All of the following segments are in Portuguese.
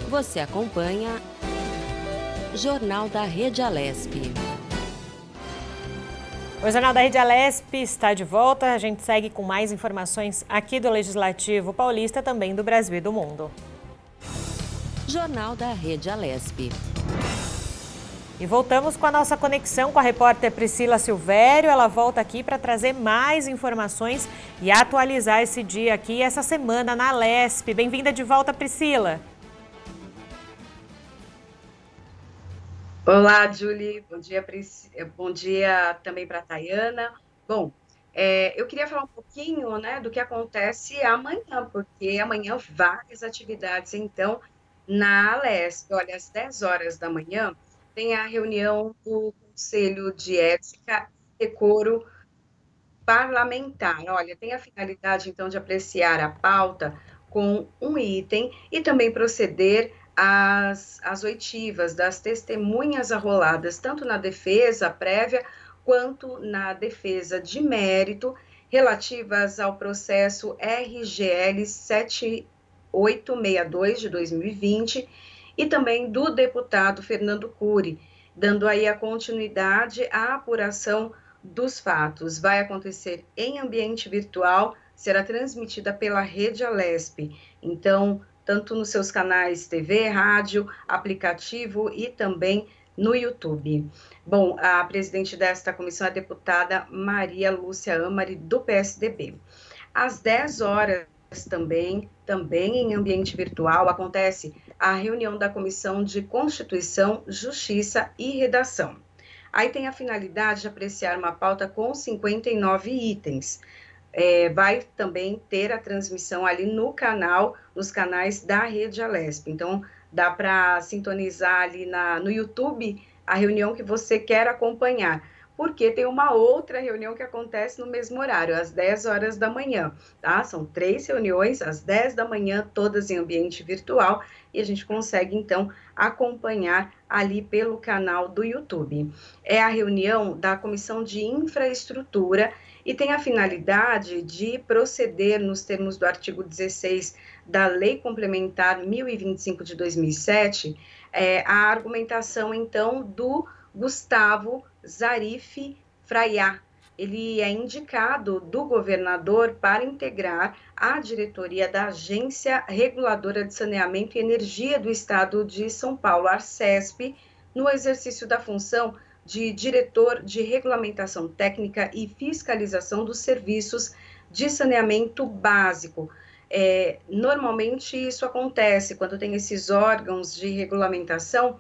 Você acompanha Jornal da Rede Alesp. O Jornal da Rede Alesp está de volta. A gente segue com mais informações aqui do Legislativo Paulista, também do Brasil e do mundo. Jornal da Rede Alesp. E voltamos com a nossa conexão com a repórter Priscila Silvério. Ela volta aqui para trazer mais informações e atualizar esse dia aqui, essa semana na Alesp. Bem-vinda de volta, Priscila. Olá, Julie. Bom dia, bom dia também para a Tayana. Bom, eu queria falar um pouquinho, né, do que acontece amanhã, porque amanhã várias atividades, então, na Alesp. Olha, às 10 horas da manhã tem a reunião do Conselho de Ética e Decoro Parlamentar. Olha, tem a finalidade, então, de apreciar a pauta com um item e também proceder às oitivas das testemunhas arroladas, tanto na defesa prévia quanto na defesa de mérito, relativas ao processo RGL 7862 de 2020 e também do deputado Fernando Cury, dando aí a continuidade à apuração dos fatos. Vai acontecer em ambiente virtual, será transmitida pela Rede Alesp. Então, tanto nos seus canais TV, rádio, aplicativo e também no YouTube. Bom, a presidente desta comissão é a deputada Maria Lúcia Amari, do PSDB. Às 10 horas também em ambiente virtual, acontece a reunião da Comissão de Constituição, Justiça e Redação. Aí tem a finalidade de apreciar uma pauta com 59 itens. Vai também ter a transmissão ali nos canais da Rede Alesp. Então, dá para sintonizar ali no YouTube a reunião que você quer acompanhar, porque tem uma outra reunião que acontece no mesmo horário, às 10 horas da manhã, tá? São 3 reuniões, às 10 da manhã, todas em ambiente virtual, e a gente consegue, então, acompanhar ali pelo canal do YouTube. É a reunião da Comissão de Infraestrutura e tem a finalidade de proceder nos termos do artigo 16 da Lei Complementar 1025 de 2007, a argumentação, então, do Gustavo Zarif Fraiá. Ele é indicado do governador para integrar a diretoria da Agência Reguladora de Saneamento e Energia do Estado de São Paulo, Arcesp, no exercício da função de diretor de regulamentação técnica e fiscalização dos serviços de saneamento básico. Normalmente isso acontece quando tem esses órgãos de regulamentação,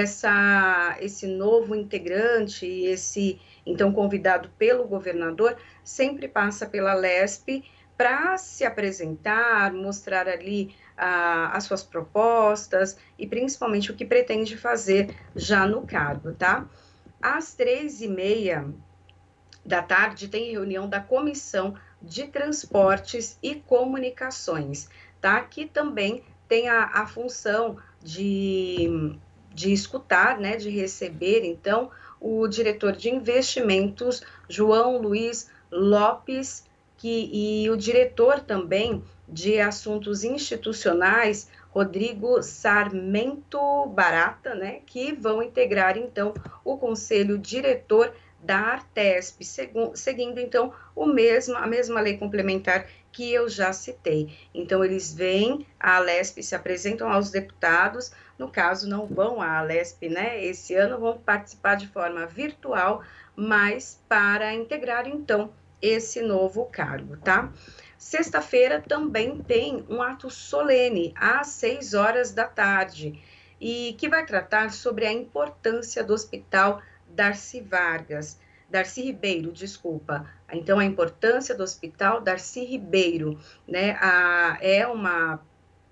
esse novo integrante, então convidado pelo governador, sempre passa pela Alesp para se apresentar, mostrar ali as suas propostas e principalmente o que pretende fazer já no cargo, tá? Às 3h30 da tarde tem reunião da Comissão de Transportes e Comunicações, tá? Que também tem a função de escutar, né, de receber, então, o diretor de investimentos, João Luiz Lopes, e o diretor também de assuntos institucionais, Rodrigo Sarmento Barata, né, que vão integrar, então, o conselho diretor da Artesp, seguindo, então, a mesma lei complementar que eu já citei. Então, eles vêm à Alesp, se apresentam aos deputados, no caso, não vão à Alesp, né, esse ano vão participar de forma virtual, mas para integrar, então, esse novo cargo, tá? Sexta-feira também tem um ato solene, às 6 horas da tarde, e que vai tratar sobre a importância do Hospital Darcy Ribeiro, desculpa. Então, a importância do Hospital Darcy Ribeiro, né, é uma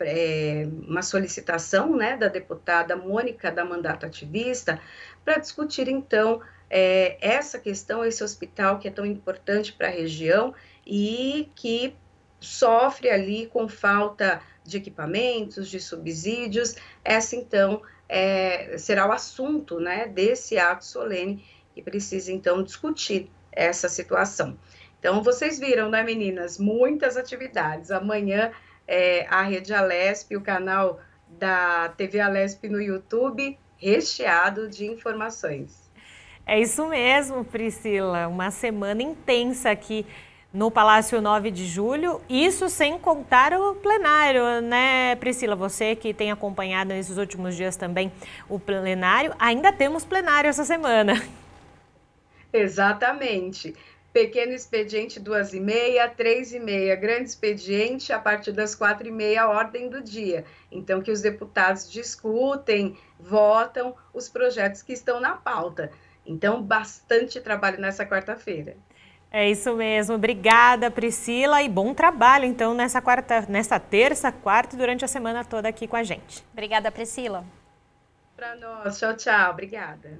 solicitação, né, da deputada Mônica da Mandato Ativista, para discutir, então, essa questão, esse hospital que é tão importante para a região e que sofre ali com falta de equipamentos, de subsídios. Essa, então, será o assunto, né, desse ato solene que precisa, então, discutir essa situação. Então, vocês viram, né, meninas? Muitas atividades. Amanhã, a Rede Alesp, o canal da TV Alesp no YouTube, recheado de informações. É isso mesmo, Priscila, uma semana intensa aqui no Palácio 9 de Julho, isso sem contar o plenário, né, Priscila? Você que tem acompanhado nesses últimos dias também o plenário, ainda temos plenário essa semana. Exatamente. Pequeno expediente 2h30, 3h30, grande expediente a partir das 4h30, ordem do dia. Então, que os deputados discutem, votam os projetos que estão na pauta. Então, bastante trabalho nessa quarta-feira. É isso mesmo. Obrigada, Priscila, e bom trabalho, então, nessa terça, quarta e durante a semana toda aqui com a gente. Obrigada, Priscila. Para nós. Tchau, tchau. Obrigada.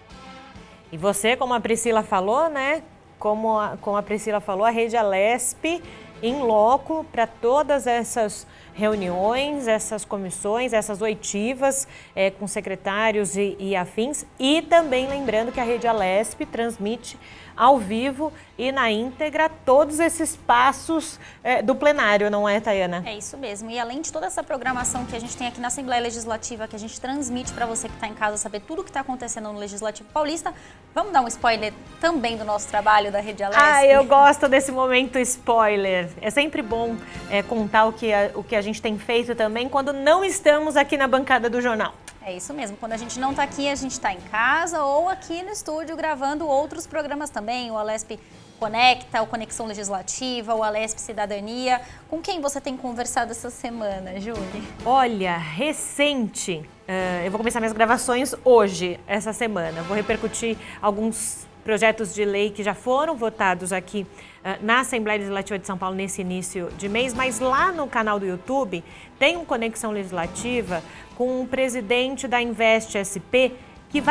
E você, como a Priscila falou, né? Como a Priscila falou, a Rede Alesp em loco para todas essas reuniões, essas comissões, essas oitivas com secretários e afins. E também lembrando que a Rede Alesp transmite ao vivo e na íntegra todos esses passos do plenário, não é, Tayana? É isso mesmo. E além de toda essa programação que a gente tem aqui na Assembleia Legislativa, que a gente transmite para você que está em casa saber tudo o que está acontecendo no Legislativo Paulista, vamos dar um spoiler também do nosso trabalho da Rede Alesp? Ah, eu gosto desse momento spoiler. É sempre bom contar o que a gente tem feito também quando não estamos aqui na bancada do jornal. É isso mesmo. Quando a gente não está aqui, a gente está em casa ou aqui no estúdio gravando outros programas também. O Alesp Conecta, o Conexão Legislativa, o Alesp Cidadania. Com quem você tem conversado essa semana, Júlia? Olha, recente. Eu vou começar minhas gravações hoje, essa semana. Vou repercutir alguns projetos de lei que já foram votados aqui na Assembleia Legislativa de São Paulo nesse início de mês, mas lá no canal do YouTube tem um Conexão Legislativa com o presidente da Invest SP, que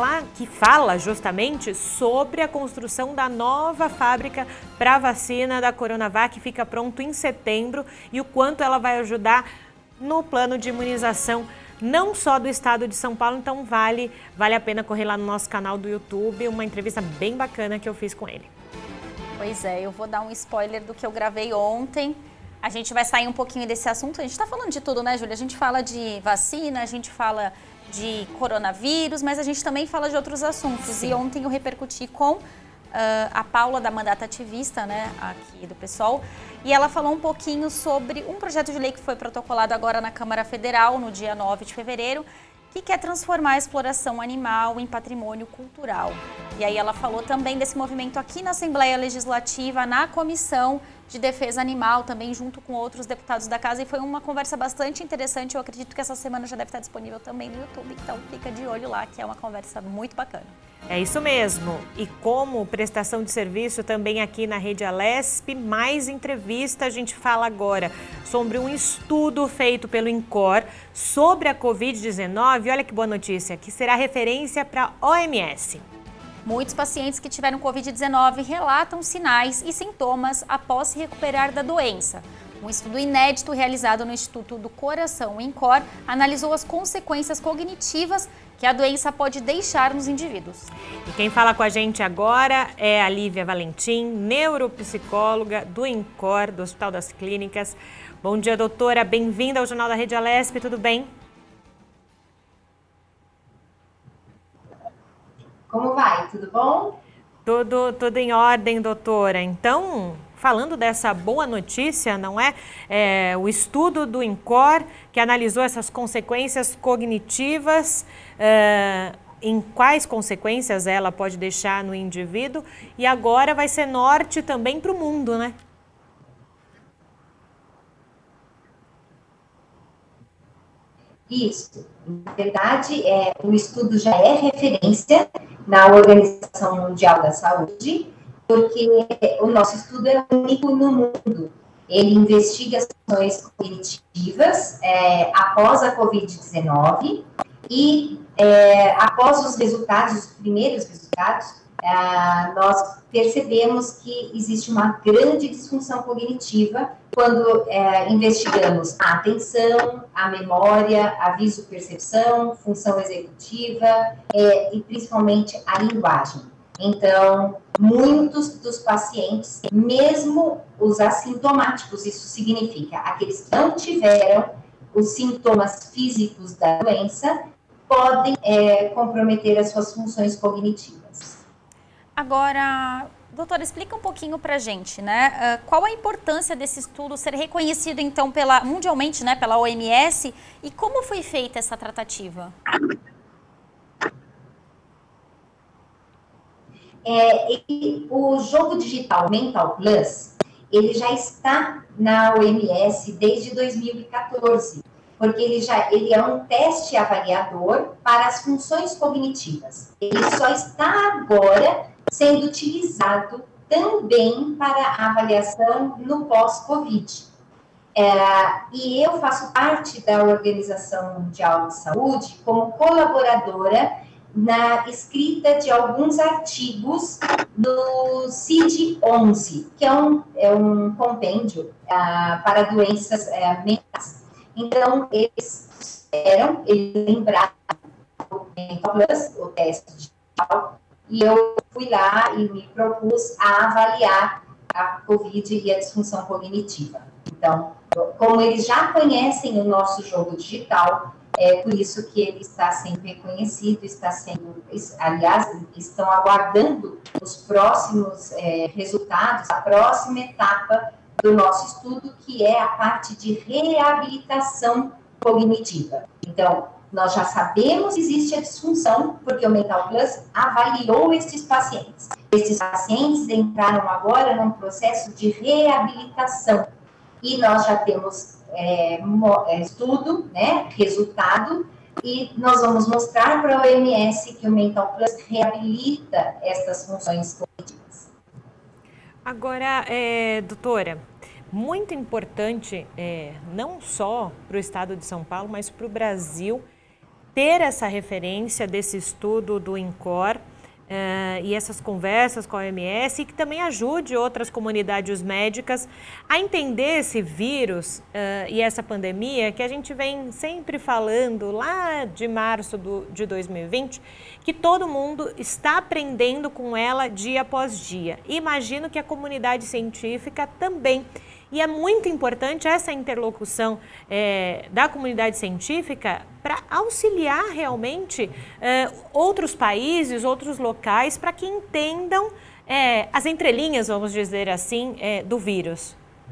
fala justamente sobre a construção da nova fábrica para a vacina da Coronavac, que fica pronto em setembro, e o quanto ela vai ajudar no plano de imunização não só do estado de São Paulo. Então vale a pena correr lá no nosso canal do YouTube, uma entrevista bem bacana que eu fiz com ele. Pois é, eu vou dar um spoiler do que eu gravei ontem. A gente vai sair um pouquinho desse assunto. A gente está falando de tudo, né, Júlia? A gente fala de vacina, a gente fala de coronavírus, mas a gente também fala de outros assuntos. Sim. E ontem eu repercuti com a Paula, da Mandata Ativista, né, aqui do PSOL, e ela falou um pouquinho sobre um projeto de lei que foi protocolado agora na Câmara Federal, no dia 9 de fevereiro, que quer transformar a exploração animal em patrimônio cultural. E aí ela falou também desse movimento aqui na Assembleia Legislativa, na Comissão de Defesa Animal, também junto com outros deputados da casa, e foi uma conversa bastante interessante. Eu acredito que essa semana já deve estar disponível também no YouTube, então fica de olho lá, que é uma conversa muito bacana. É isso mesmo. E como prestação de serviço também aqui na Rede Alesp, mais entrevista. A gente fala agora sobre um estudo feito pelo INCOR sobre a Covid-19. Olha que boa notícia, que será referência para a OMS. Muitos pacientes que tiveram Covid-19 relatam sinais e sintomas após se recuperar da doença. Um estudo inédito realizado no Instituto do Coração, INCOR, analisou as consequências cognitivas que a doença pode deixar nos indivíduos. E quem fala com a gente agora é a Lívia Valentim, neuropsicóloga do INCOR, do Hospital das Clínicas. Bom dia, doutora. Bem-vinda ao Jornal da Rede Alesp. Tudo bem? Como vai? Tudo bom? Tudo em ordem, doutora. Então, falando dessa boa notícia, não é? O estudo do INCOR, que analisou essas consequências cognitivas, em quais consequências ela pode deixar no indivíduo, e agora vai ser norte também para o mundo, né? Isso. Na verdade, o estudo já é referência na Organização Mundial da Saúde, porque o nosso estudo é único no mundo. Ele investiga as ações cognitivas após a Covid-19 e após os primeiros resultados, nós percebemos que existe uma grande disfunção cognitiva quando investigamos a atenção, a memória, a visopercepção, função executiva e principalmente a linguagem. Então, muitos dos pacientes, mesmo os assintomáticos, isso significa aqueles que não tiveram os sintomas físicos da doença podem comprometer as suas funções cognitivas. Agora, doutora, explica um pouquinho pra gente, né? Qual a importância desse estudo ser reconhecido, então, mundialmente, né, pela OMS, e como foi feita essa tratativa? O jogo digital Mental Plus, ele já está na OMS desde 2014, porque ele é um teste avaliador para as funções cognitivas. Ele só está agora sendo utilizado também para a avaliação no pós-Covid. E eu faço parte da Organização Mundial de Saúde como colaboradora na escrita de alguns artigos no CID-11, que é um compêndio para doenças mentais. Então, eles lembraram o Mental Plus, o teste digital, e eu fui lá e me propus a avaliar a COVID e a disfunção cognitiva. Então, como eles já conhecem o nosso jogo digital, é por isso que ele está sendo reconhecido, aliás, estão aguardando os próximos resultados, a próxima etapa do nosso estudo, que é a parte de reabilitação cognitiva. Então, nós já sabemos que existe a disfunção, porque o Mental Plus avaliou esses pacientes. Esses pacientes entraram agora num processo de reabilitação. E nós já temos estudo, né, resultado, e nós vamos mostrar para a OMS que o Mental Plus reabilita essas funções cognitivas. Agora, doutora, muito importante, não só para o estado de São Paulo, mas para o Brasil, ter essa referência desse estudo do INCOR e essas conversas com a OMS, e que também ajude outras comunidades médicas a entender esse vírus e essa pandemia que a gente vem sempre falando lá de março de 2020, que todo mundo está aprendendo com ela dia após dia. Imagino que a comunidade científica também. E é muito importante essa interlocução da comunidade científica para auxiliar realmente outros países, outros locais, para que entendam as entrelinhas, vamos dizer assim, do vírus.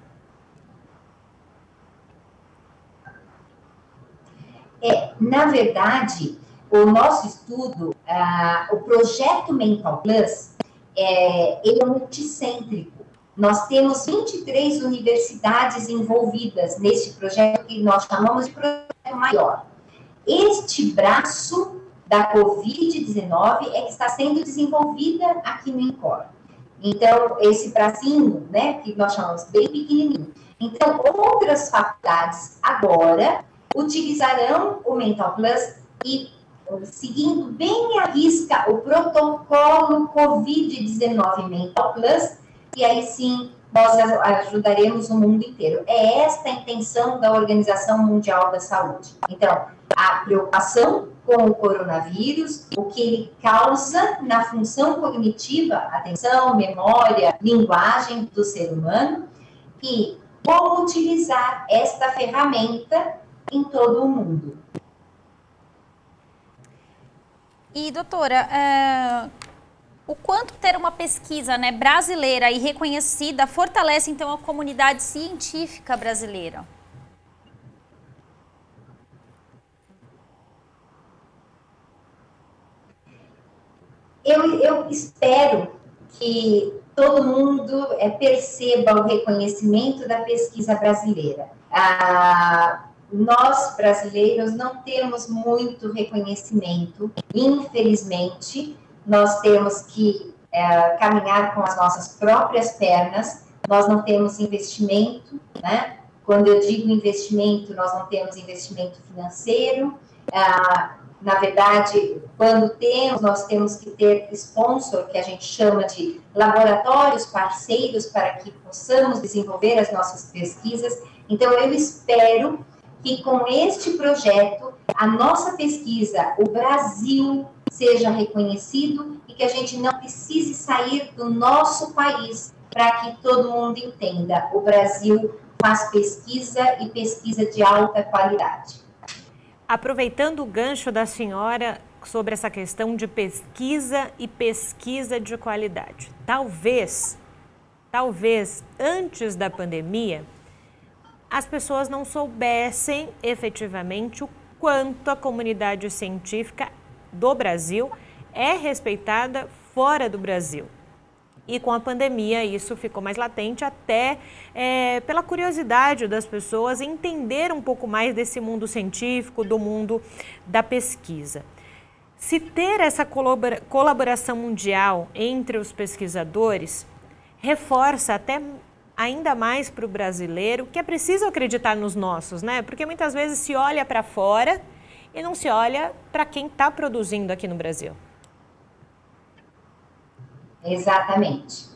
Na verdade, o nosso estudo, o projeto Mental Plus, ele é multicêntrico. Nós temos 23 universidades envolvidas neste projeto que nós chamamos de projeto maior. Este braço da Covid-19 é que está sendo desenvolvida aqui no INCOR. Então, esse bracinho, né, que nós chamamos bem pequenininho. Então, outras faculdades agora utilizarão o Mental Plus e, seguindo bem à risca o protocolo Covid-19 Mental Plus, e aí sim nós ajudaremos o mundo inteiro. É esta a intenção da Organização Mundial da Saúde. Então, a preocupação com o coronavírus, o que ele causa na função cognitiva, atenção, memória, linguagem do ser humano, e como utilizar esta ferramenta em todo o mundo. E, doutora, o quanto ter uma pesquisa, né, brasileira e reconhecida fortalece, então, a comunidade científica brasileira? Eu espero que todo mundo perceba o reconhecimento da pesquisa brasileira. Nós, brasileiros, não temos muito reconhecimento, infelizmente. Nós temos que caminhar com as nossas próprias pernas, nós não temos investimento, né? Quando eu digo investimento, nós não temos investimento financeiro. Na verdade, quando temos, nós temos que ter sponsor, que a gente chama de laboratórios parceiros, para que possamos desenvolver as nossas pesquisas. Então, eu espero que com este projeto, a nossa pesquisa, o Brasil, seja reconhecido e que a gente não precise sair do nosso país para que todo mundo entenda. O Brasil faz pesquisa e pesquisa de alta qualidade. Aproveitando o gancho da senhora sobre essa questão de pesquisa e pesquisa de qualidade, talvez antes da pandemia, as pessoas não soubessem efetivamente o quanto a comunidade científica do Brasil é respeitada fora do Brasil. E com a pandemia isso ficou mais latente até pela curiosidade das pessoas entender um pouco mais desse mundo científico, do mundo da pesquisa. Se ter essa colaboração mundial entre os pesquisadores reforça até ainda mais para o brasileiro que é preciso acreditar nos nossos, né? Porque muitas vezes se olha para fora e não se olha para quem está produzindo aqui no Brasil. Exatamente.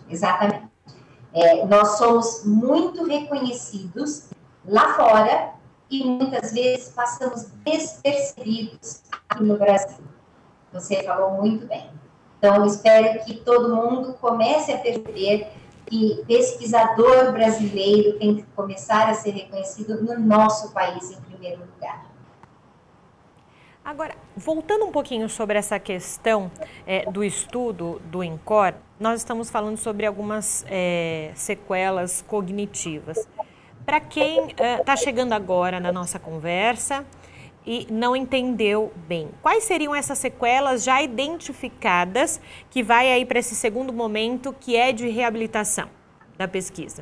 Nós somos muito reconhecidos lá fora e muitas vezes passamos despercebidos aqui no Brasil. Você falou muito bem. Então, eu espero que todo mundo comece a perceber que pesquisador brasileiro tem que começar a ser reconhecido no nosso país em primeiro lugar. Agora, voltando um pouquinho sobre essa questão do estudo do INCOR, nós estamos falando sobre algumas sequelas cognitivas. Para quem está chegando agora na nossa conversa e não entendeu bem, quais seriam essas sequelas já identificadas que vai aí para esse segundo momento que é de reabilitação da pesquisa?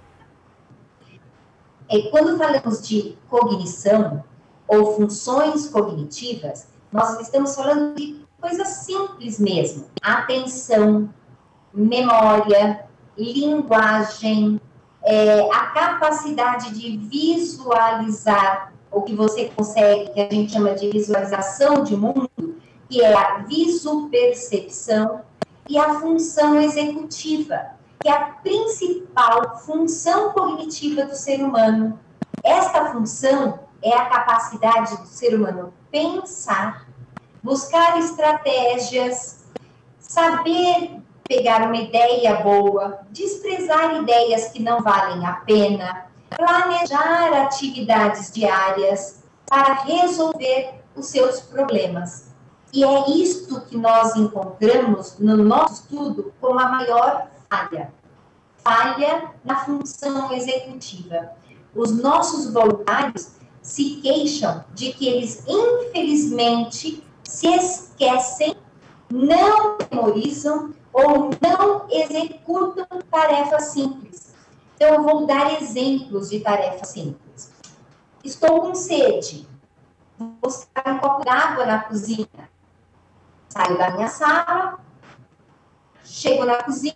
Quando falamos de cognição ou funções cognitivas, nós estamos falando de coisas simples mesmo. Atenção, memória, linguagem, a capacidade de visualizar o que você consegue, que a gente chama de visualização de mundo, que é a visopercepção, e a função executiva, que é a principal função cognitiva do ser humano. Esta função é a capacidade do ser humano pensar, buscar estratégias, saber pegar uma ideia boa, desprezar ideias que não valem a pena, planejar atividades diárias para resolver os seus problemas. E é isto que nós encontramos no nosso estudo como a maior falha na função executiva. Os nossos voluntários se queixam de que eles, infelizmente, se esquecem, não memorizam ou não executam tarefas simples. Então, eu vou dar exemplos de tarefas simples. Estou com sede. Vou buscar um copo d'água na cozinha. Saio da minha sala, chego na cozinha.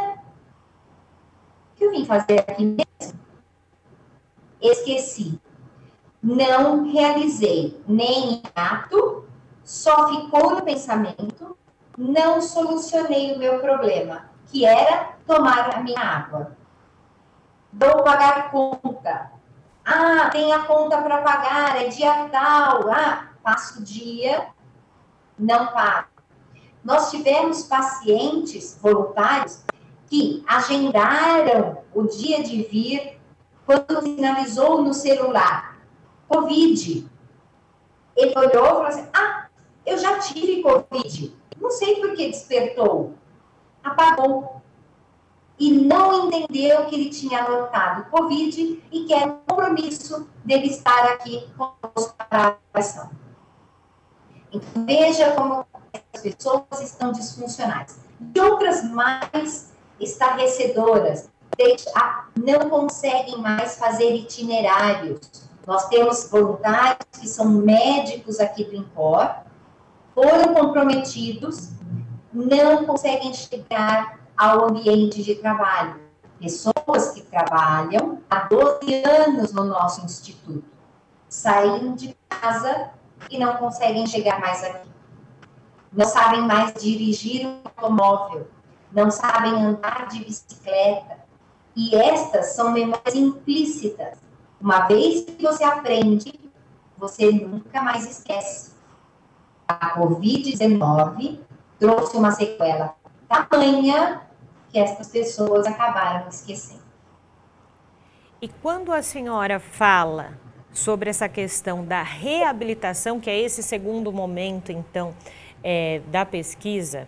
O que eu vim fazer aqui mesmo? Esqueci. Não realizei nem ato, só ficou no pensamento, não solucionei o meu problema, que era tomar a minha água. Vou pagar conta. Ah, tem a conta para pagar, é dia tal. Ah, passo o dia, não pago. Nós tivemos pacientes voluntários que agendaram o dia de vir quando finalizou no celular. Covid. Ele olhou e falou assim, eu já tive Covid. Não sei por que despertou. Apagou. E não entendeu que ele tinha anotado Covid e que era um compromisso dele estar aqui conosco para a avaliação. Então, veja como as pessoas estão disfuncionais. E outras mais estarrecedoras, não conseguem mais fazer itinerários. Nós temos voluntários que são médicos aqui do INCOR, foram comprometidos, não conseguem chegar ao ambiente de trabalho. Pessoas que trabalham há 12 anos no nosso instituto, saíram de casa e não conseguem chegar mais aqui. Não sabem mais dirigir um automóvel, não sabem andar de bicicleta. E estas são memórias implícitas. Uma vez que você aprende, você nunca mais esquece. A Covid-19 trouxe uma sequela tamanha que essas pessoas acabaram esquecendo. E quando a senhora fala sobre essa questão da reabilitação, que é esse segundo momento, então, da pesquisa,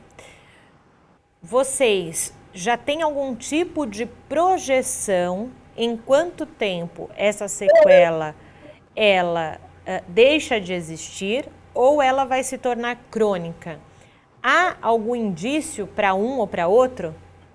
vocês já têm algum tipo de projeção em quanto tempo essa sequela ela deixa de existir ou ela vai se tornar crônica? Há algum indício para um ou para outro?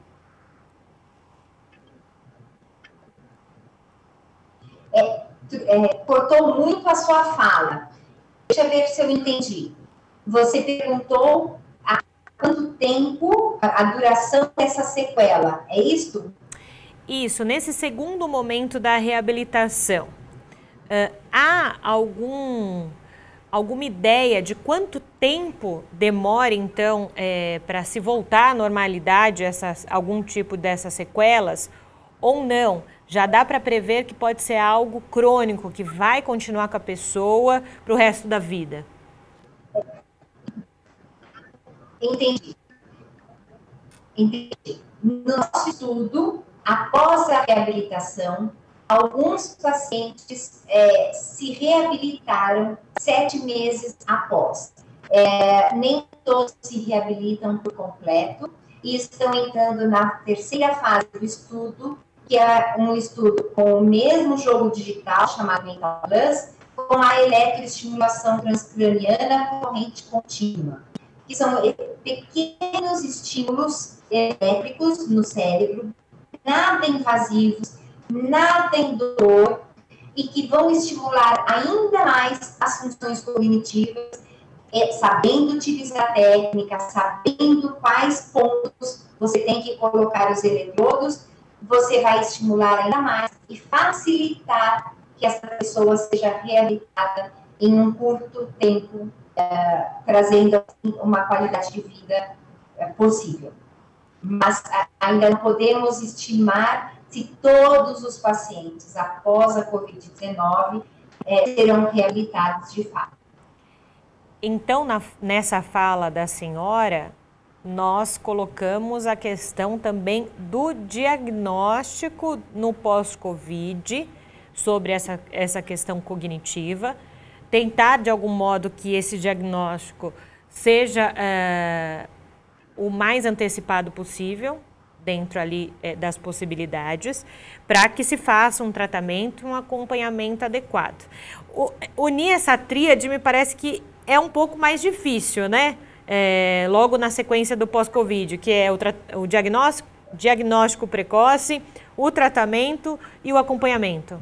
Cortou muito a sua fala. Deixa eu ver se eu entendi. Você perguntou há quanto tempo a duração dessa sequela, é isso? Isso, nesse segundo momento da reabilitação, há alguma ideia de quanto tempo demora, então, para se voltar à normalidade algum tipo dessas sequelas ou não? Já dá para prever que pode ser algo crônico, que vai continuar com a pessoa para o resto da vida? Entendi. No nosso estudo, após a reabilitação, alguns pacientes se reabilitaram 7 meses após. Nem todos se reabilitam por completo e estão entrando na terceira fase do estudo, que é um estudo com o mesmo jogo digital, chamado Mental Plus, com a eletroestimulação transcraniana com corrente contínua, que são pequenos estímulos elétricos no cérebro, nada invasivos, nada indolor, e que vão estimular ainda mais as funções cognitivas, sabendo utilizar a técnica, sabendo quais pontos você tem que colocar os eletrodos, você vai estimular ainda mais e facilitar que essa pessoa seja reabilitada em um curto tempo, trazendo assim, uma qualidade de vida possível. Mas ainda não podemos estimar se todos os pacientes após a Covid-19 serão reabilitados de fato. Então, nessa fala da senhora, nós colocamos a questão também do diagnóstico no pós-Covid, sobre essa questão cognitiva, tentar de algum modo que esse diagnóstico seja o mais antecipado possível, dentro ali das possibilidades, para que se faça um tratamento e um acompanhamento adequado. Unir essa tríade me parece que é um pouco mais difícil, né? Logo na sequência do pós-Covid, que é o diagnóstico precoce, o tratamento e o acompanhamento.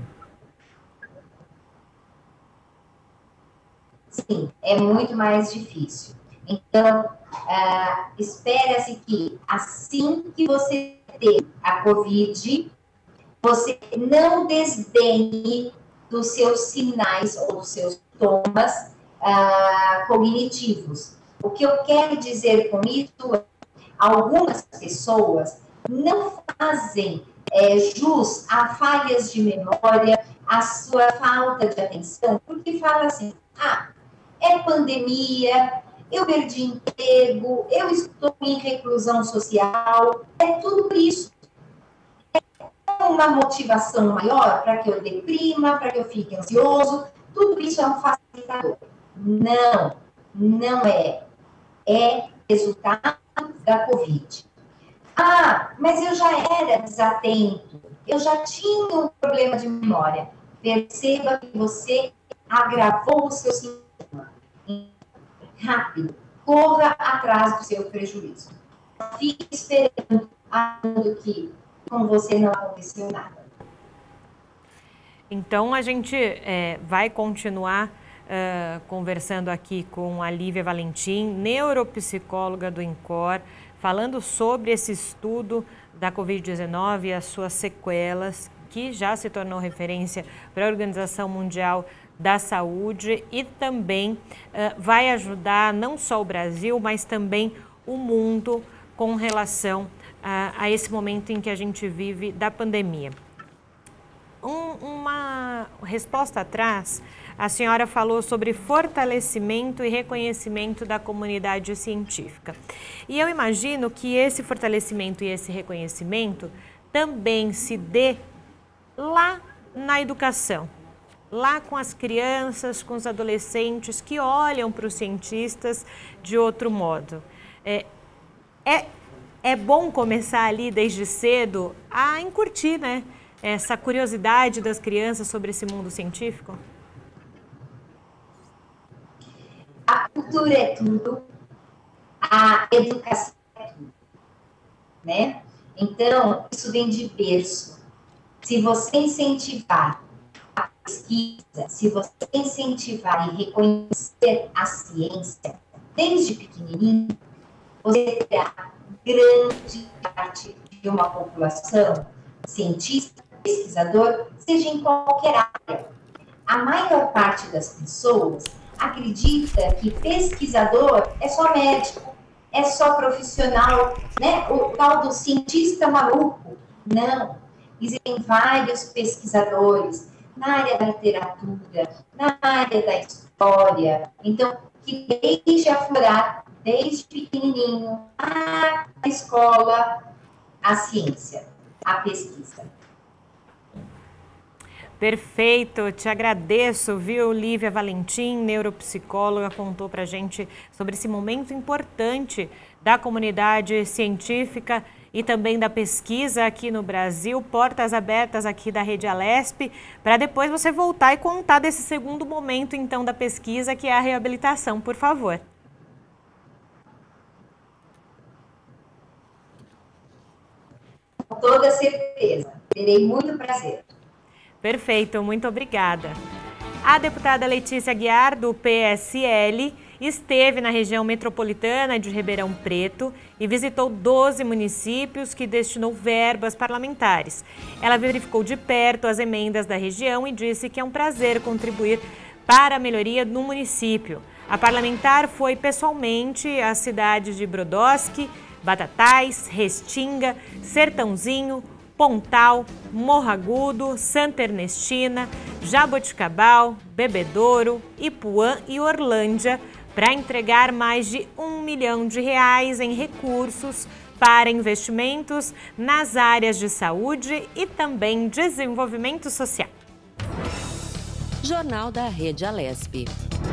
Sim, é muito mais difícil. Então, espera-se que assim que você ter a Covid, você não desdenhe dos seus sinais ou dos seus sintomas cognitivos. O que eu quero dizer com isso é algumas pessoas não fazem jus a falhas de memória, a sua falta de atenção, porque fala assim, é pandemia, eu perdi emprego, eu estou em reclusão social, é tudo isso. É uma motivação maior para que eu deprima, para que eu fique ansioso, tudo isso é um facilitador. Não, não é. É resultado da Covid. Mas eu já era desatento, eu já tinha um problema de memória. Perceba que você agravou o seu sintoma. Rápido, corra atrás do seu prejuízo. Fique esperando, achando que com você não aconteceu nada. Então, a gente vai continuar conversando aqui com a Lívia Valentim, neuropsicóloga do INCOR, falando sobre esse estudo da Covid-19 e as suas sequelas, que já se tornou referência para a Organização Mundial da Saúde e também vai ajudar não só o Brasil, mas também o mundo com relação a esse momento em que a gente vive da pandemia. Uma resposta atrás, a senhora falou sobre fortalecimento e reconhecimento da comunidade científica. E eu imagino que esse fortalecimento e esse reconhecimento também se dê lá na educação, lá com as crianças, com os adolescentes que olham para os cientistas de outro modo. É bom começar ali desde cedo a incutir, né, essa curiosidade das crianças sobre esse mundo científico? A cultura é tudo, a educação é tudo, né? Então, isso vem de berço. Se você incentivar a pesquisa, se você incentivar e reconhecer a ciência desde pequenininho, você terá grande parte de uma população cientista, pesquisador, seja em qualquer área. A maior parte das pessoas acredita que pesquisador é só médico, é só profissional, né? O tal do cientista maluco. Não. Existem vários pesquisadores na área da literatura, na área da história. Então, que deixe aflorar desde pequenininho a escola, a ciência, a pesquisa. Perfeito, te agradeço, viu? Lívia Valentim, neuropsicóloga, contou pra gente sobre esse momento importante da comunidade científica e também da pesquisa aqui no Brasil. Portas abertas aqui da Rede Alesp, para depois você voltar e contar desse segundo momento, então, da pesquisa, que é a reabilitação, por favor. Com toda certeza, terei muito prazer. Perfeito, muito obrigada. A deputada Letícia Aguiar, do PSL, esteve na região metropolitana de Ribeirão Preto e visitou 12 municípios que destinou verbas parlamentares. Ela verificou de perto as emendas da região e disse que é um prazer contribuir para a melhoria no município. A parlamentar foi pessoalmente às cidades de Brodowski, Batatais, Restinga, Sertãozinho, Pontal, Morro Agudo, Santa Ernestina, Jaboticabal, Bebedouro, Ipuã e Orlândia para entregar mais de R$1 milhão em recursos para investimentos nas áreas de saúde e também desenvolvimento social. Jornal da Rede Alesp.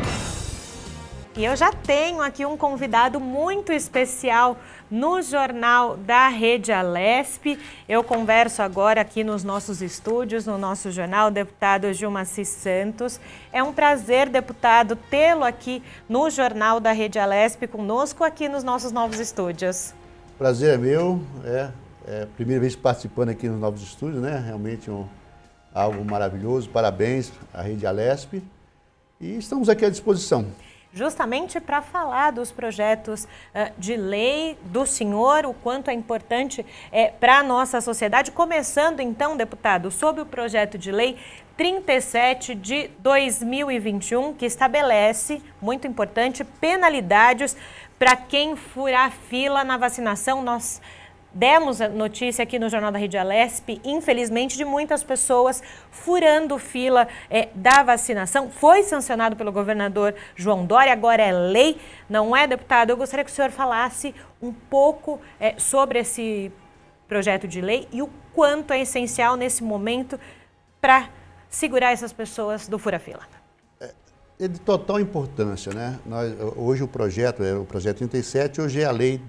E eu já tenho aqui um convidado muito especial no Jornal da Rede Alesp. Eu converso agora aqui nos nossos estúdios, no nosso jornal, o deputado Gilmaci Santos. É um prazer, deputado, tê-lo aqui no Jornal da Rede Alesp, conosco aqui nos nossos novos estúdios. Prazer é meu, é a primeira vez participando aqui nos novos estúdios, né? Realmente algo maravilhoso. Parabéns à Rede Alesp e estamos aqui à disposição. Justamente para falar dos projetos de lei do senhor, o quanto é importante para a nossa sociedade. Começando então, deputado, sobre o projeto de lei 37 de 2021, que estabelece, muito importante, penalidades para quem furar fila na vacinação. Nós demos a notícia aqui no Jornal da Rede Alesp, infelizmente, de muitas pessoas furando fila da vacinação. Foi sancionado pelo governador João Dória, agora é lei, não é, deputado? Eu gostaria que o senhor falasse um pouco sobre esse projeto de lei e o quanto é essencial nesse momento para segurar essas pessoas do fura-fila. É de total importância, né? Hoje o projeto 37, hoje é a lei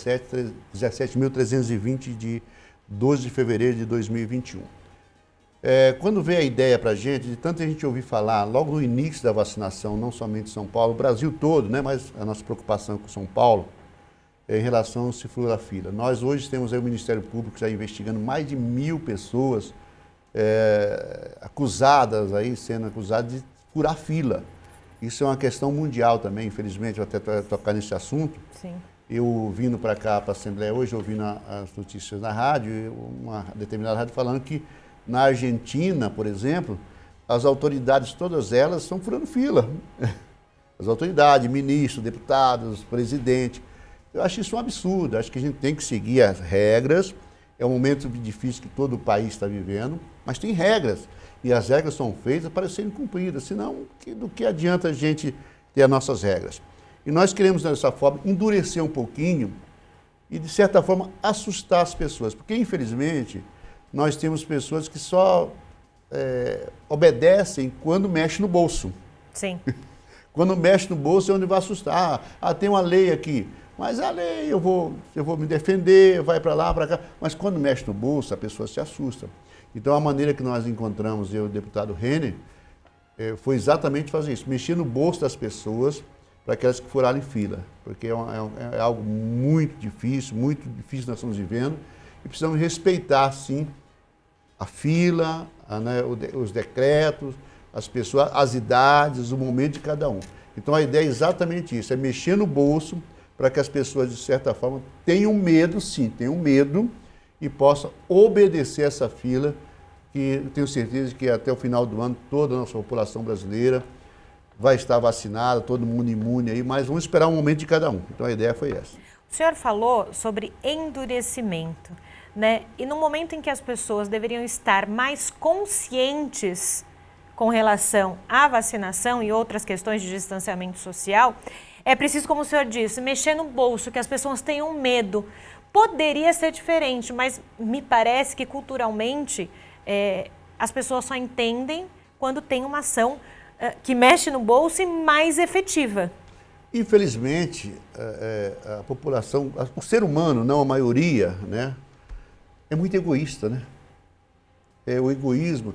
17.320 de 12 de fevereiro de 2021. Quando veio a ideia para a gente, de tanta gente ouvir falar, logo no início da vacinação, não somente em São Paulo, o Brasil todo, né? Mas a nossa preocupação com São Paulo é em relação ao se furar a fila. Nós hoje temos aí o Ministério Público já investigando mais de 1.000 pessoas sendo acusadas de furar fila. Isso é uma questão mundial também, infelizmente, vou até tocar nesse assunto. Sim. Eu vindo para cá, para a Assembleia hoje, ouvindo as notícias na rádio, uma determinada rádio falando que na Argentina, por exemplo, as autoridades, todas elas, estão furando fila. As autoridades, ministros, deputados, presidente. Eu acho isso um absurdo, acho que a gente tem que seguir as regras. É um momento difícil que todo o país está vivendo, mas tem regras. E as regras são feitas para serem cumpridas, senão do que adianta a gente ter as nossas regras? E nós queremos, dessa forma, endurecer um pouquinho e, de certa forma, assustar as pessoas, porque, infelizmente, nós temos pessoas que só obedecem quando mexe no bolso. Sim. Quando mexe no bolso é onde vai assustar. Tem uma lei aqui. Mas a lei, eu vou me defender, vai para lá, para cá. Mas quando mexe no bolso, a pessoa se assusta. Então, a maneira que nós encontramos, eu e o deputado Renner, foi exatamente fazer isso. Mexer no bolso das pessoas para aquelas que furaram em fila. Porque é algo muito difícil nós estamos vivendo. E precisamos respeitar, sim, a fila, os decretos, as pessoas, as idades, o momento de cada um. Então, a ideia é exatamente isso, é mexer no bolso para que as pessoas, de certa forma, tenham medo, sim, tenham medo e possam obedecer essa fila, que eu tenho certeza de que até o final do ano toda a nossa população brasileira vai estar vacinada, todo mundo imune aí, mas vamos esperar um momento de cada um. Então, a ideia foi essa. O senhor falou sobre endurecimento, né? E no momento em que as pessoas deveriam estar mais conscientes com relação à vacinação e outras questões de distanciamento social, é preciso, como o senhor disse, mexer no bolso, que as pessoas tenham medo. Poderia ser diferente, mas me parece que culturalmente as pessoas só entendem quando tem uma ação que mexe no bolso e mais efetiva. Infelizmente, a população, o ser humano, não a maioria, né, é muito egoísta, né? O egoísmo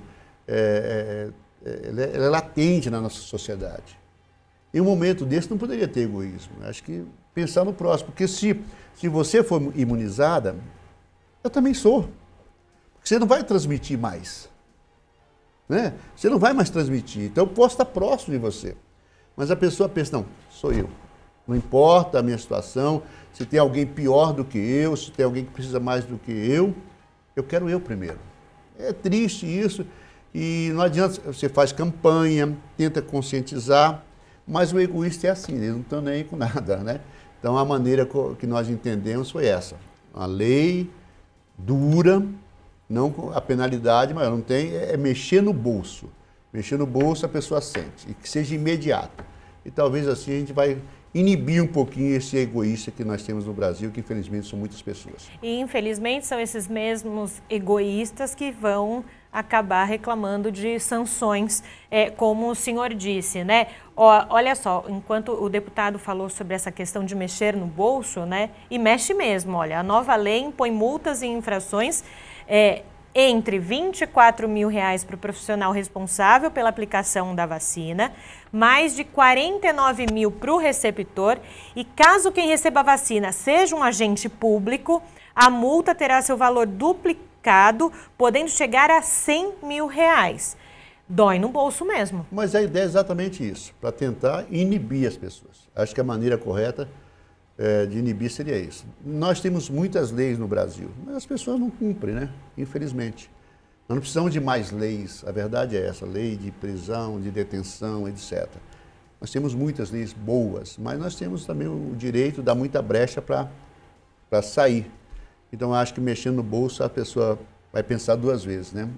ele é latente na nossa sociedade. Em um momento desse não poderia ter egoísmo. Acho que pensar no próximo, porque se você for imunizada, eu também sou. Porque você não vai transmitir mais, né? Você não vai mais transmitir. Então eu posso estar próximo de você. Mas a pessoa pensa, não, sou eu. Não importa a minha situação, se tem alguém pior do que eu, se tem alguém que precisa mais do que eu quero eu primeiro. É triste isso, e não adianta, você faz campanha, tenta conscientizar, mas o egoísta é assim, eles não estão nem aí com nada, né? Então a maneira que nós entendemos foi essa. Uma lei dura, não com a penalidade, mas não tem, é mexer no bolso. Mexer no bolso a pessoa sente, e que seja imediato. E talvez assim a gente vai inibir um pouquinho esse egoísta que nós temos no Brasil, que infelizmente são muitas pessoas. E infelizmente são esses mesmos egoístas que vão acabar reclamando de sanções, como o senhor disse, né? Olha só, enquanto o deputado falou sobre essa questão de mexer no bolso, né? E mexe mesmo, olha, a nova lei impõe multas e infrações entre R$24 mil para o profissional responsável pela aplicação da vacina, mais de 49 mil para o receptor, e caso quem receba a vacina seja um agente público, a multa terá seu valor duplicado, podendo chegar a R$100 mil. Dói no bolso mesmo. Mas a ideia é exatamente isso, para tentar inibir as pessoas. Acho que a maneira correta de inibir seria isso. Nós temos muitas leis no Brasil, mas as pessoas não cumprem, né? Infelizmente. Nós não precisamos de mais leis, a verdade é essa, lei de prisão, de detenção, etc. Nós temos muitas leis boas, mas nós temos também o direito de dar muita brecha para sair. Então, eu acho que mexendo no bolso, a pessoa vai pensar duas vezes, né?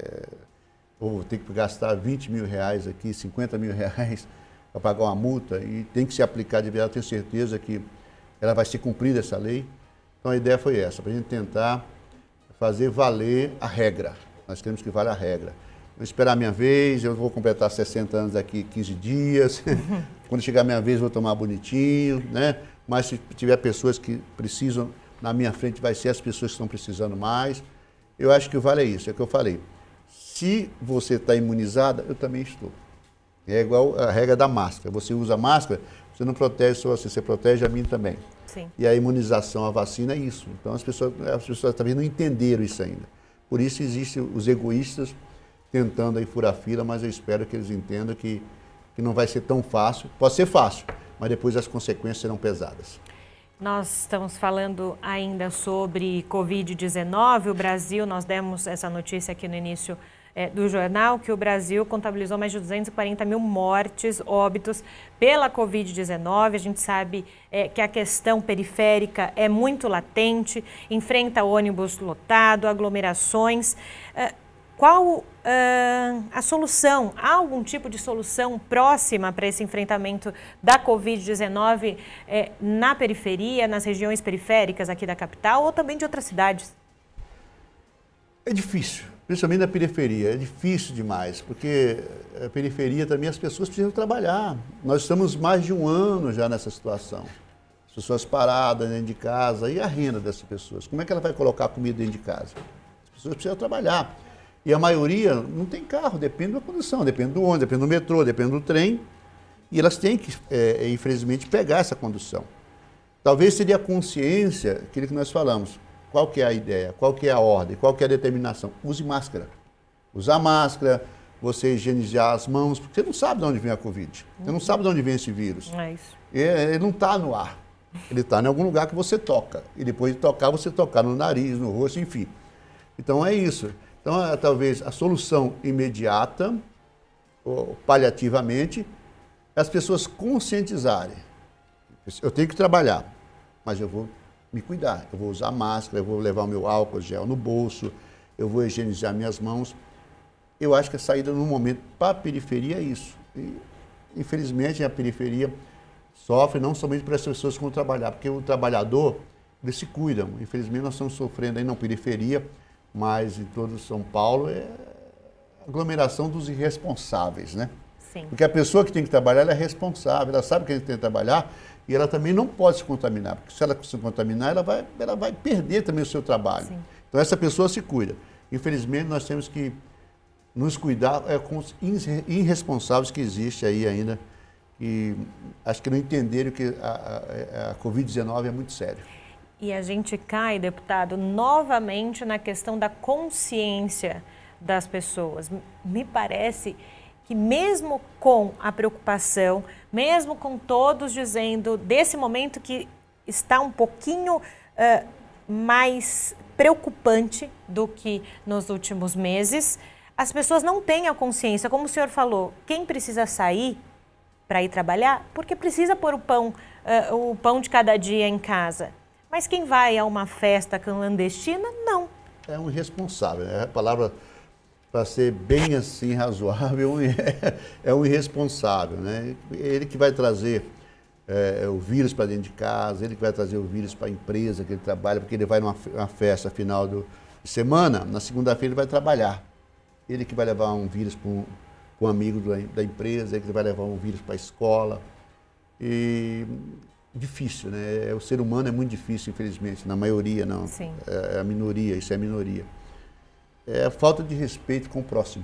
Ou tem que gastar R$20 mil aqui, R$50 mil para pagar uma multa, e tem que se aplicar de verdade, tenho certeza que ela vai ser cumprida, essa lei. Então, a ideia foi essa, para a gente tentar fazer valer a regra. Nós queremos que valha a regra. Vou esperar a minha vez, eu vou completar 60 anos daqui 15 dias. Quando chegar a minha vez, vou tomar bonitinho, né? Mas se tiver pessoas que precisam, na minha frente vai ser as pessoas que estão precisando mais. Eu acho que vale isso, é o que eu falei. Se você está imunizada, eu também estou. É igual a regra da máscara. Você usa máscara, você não protege só você protege a mim também. Sim. E a imunização, a vacina é isso. Então as pessoas talvez não entenderam isso ainda. Por isso existem os egoístas tentando aí furar fila, mas eu espero que eles entendam que não vai ser tão fácil. Pode ser fácil, mas depois as consequências serão pesadas. Nós estamos falando ainda sobre Covid-19. O Brasil, nós demos essa notícia aqui no início do jornal, que o Brasil contabilizou mais de 240 mil mortes, óbitos pela Covid-19. A gente sabe que a questão periférica é muito latente, enfrenta ônibus lotado, aglomerações. Qual a solução? Há algum tipo de solução próxima para esse enfrentamento da Covid-19 na periferia, nas regiões periféricas aqui da capital ou também de outras cidades? É difícil. principalmente na periferia. É difícil demais, porque a periferia também as pessoas precisam trabalhar. Nós estamos mais de 1 ano já nessa situação. As pessoas paradas dentro de casa, e a renda dessas pessoas? Como é que ela vai colocar comida dentro de casa? As pessoas precisam trabalhar. E a maioria não tem carro, depende da condição, depende do ônibus, depende do metrô, depende do trem. E elas têm que, infelizmente, pegar essa condução. Talvez seria a consciência, aquilo que nós falamos. Qual que é a ideia? Qual que é a ordem? Qual que é a determinação? Use máscara. Usar máscara, você higienizar as mãos, porque você não sabe de onde vem a Covid. Você não sabe de onde vem esse vírus. É isso. Ele não está no ar. Ele está em algum lugar que você toca. E depois de tocar, você tocar no nariz, no rosto, enfim. Então é isso. Então, talvez a solução imediata, ou paliativamente, é as pessoas conscientizarem. Eu tenho que trabalhar, mas eu vou me cuidar. Eu vou usar máscara, eu vou levar o meu álcool gel no bolso, eu vou higienizar minhas mãos. Eu acho que a saída no momento para a periferia é isso. E, infelizmente, a periferia sofre não somente para as pessoas que vão trabalhar, porque o trabalhador, eles se cuidam. Infelizmente, nós estamos sofrendo aí na periferia, mas em todo São Paulo é a aglomeração dos irresponsáveis, né? Sim. Porque a pessoa que tem que trabalhar, ela é responsável, ela sabe que a gente tem que trabalhar e ela também não pode se contaminar, porque se ela se contaminar, ela vai perder também o seu trabalho. Sim. Então, essa pessoa se cuida. Infelizmente, nós temos que nos cuidar com os irresponsáveis que existem aí ainda, e acho que não entenderam que a Covid-19 é muito sério. E a gente cai, deputado, novamente na questão da consciência das pessoas. Me parece que mesmo com a preocupação, mesmo com todos dizendo desse momento que está um pouquinho mais preocupante do que nos últimos meses, as pessoas não têm a consciência, como o senhor falou, quem precisa sair para ir trabalhar, porque precisa pôr o pão de cada dia em casa. Mas quem vai a uma festa clandestina, não. É um irresponsável, né? A palavra, para ser bem assim razoável, é um irresponsável, né? Ele que vai trazer o vírus para dentro de casa, ele que vai trazer o vírus para a empresa que ele trabalha, porque ele vai numa festa final de semana, na segunda-feira ele vai trabalhar. Ele que vai levar um vírus para um amigo da empresa, ele que vai levar um vírus para a escola. E difícil, né? O ser humano é muito difícil, infelizmente, na maioria não. Sim. É a minoria, isso é a minoria. É a falta de respeito com o próximo.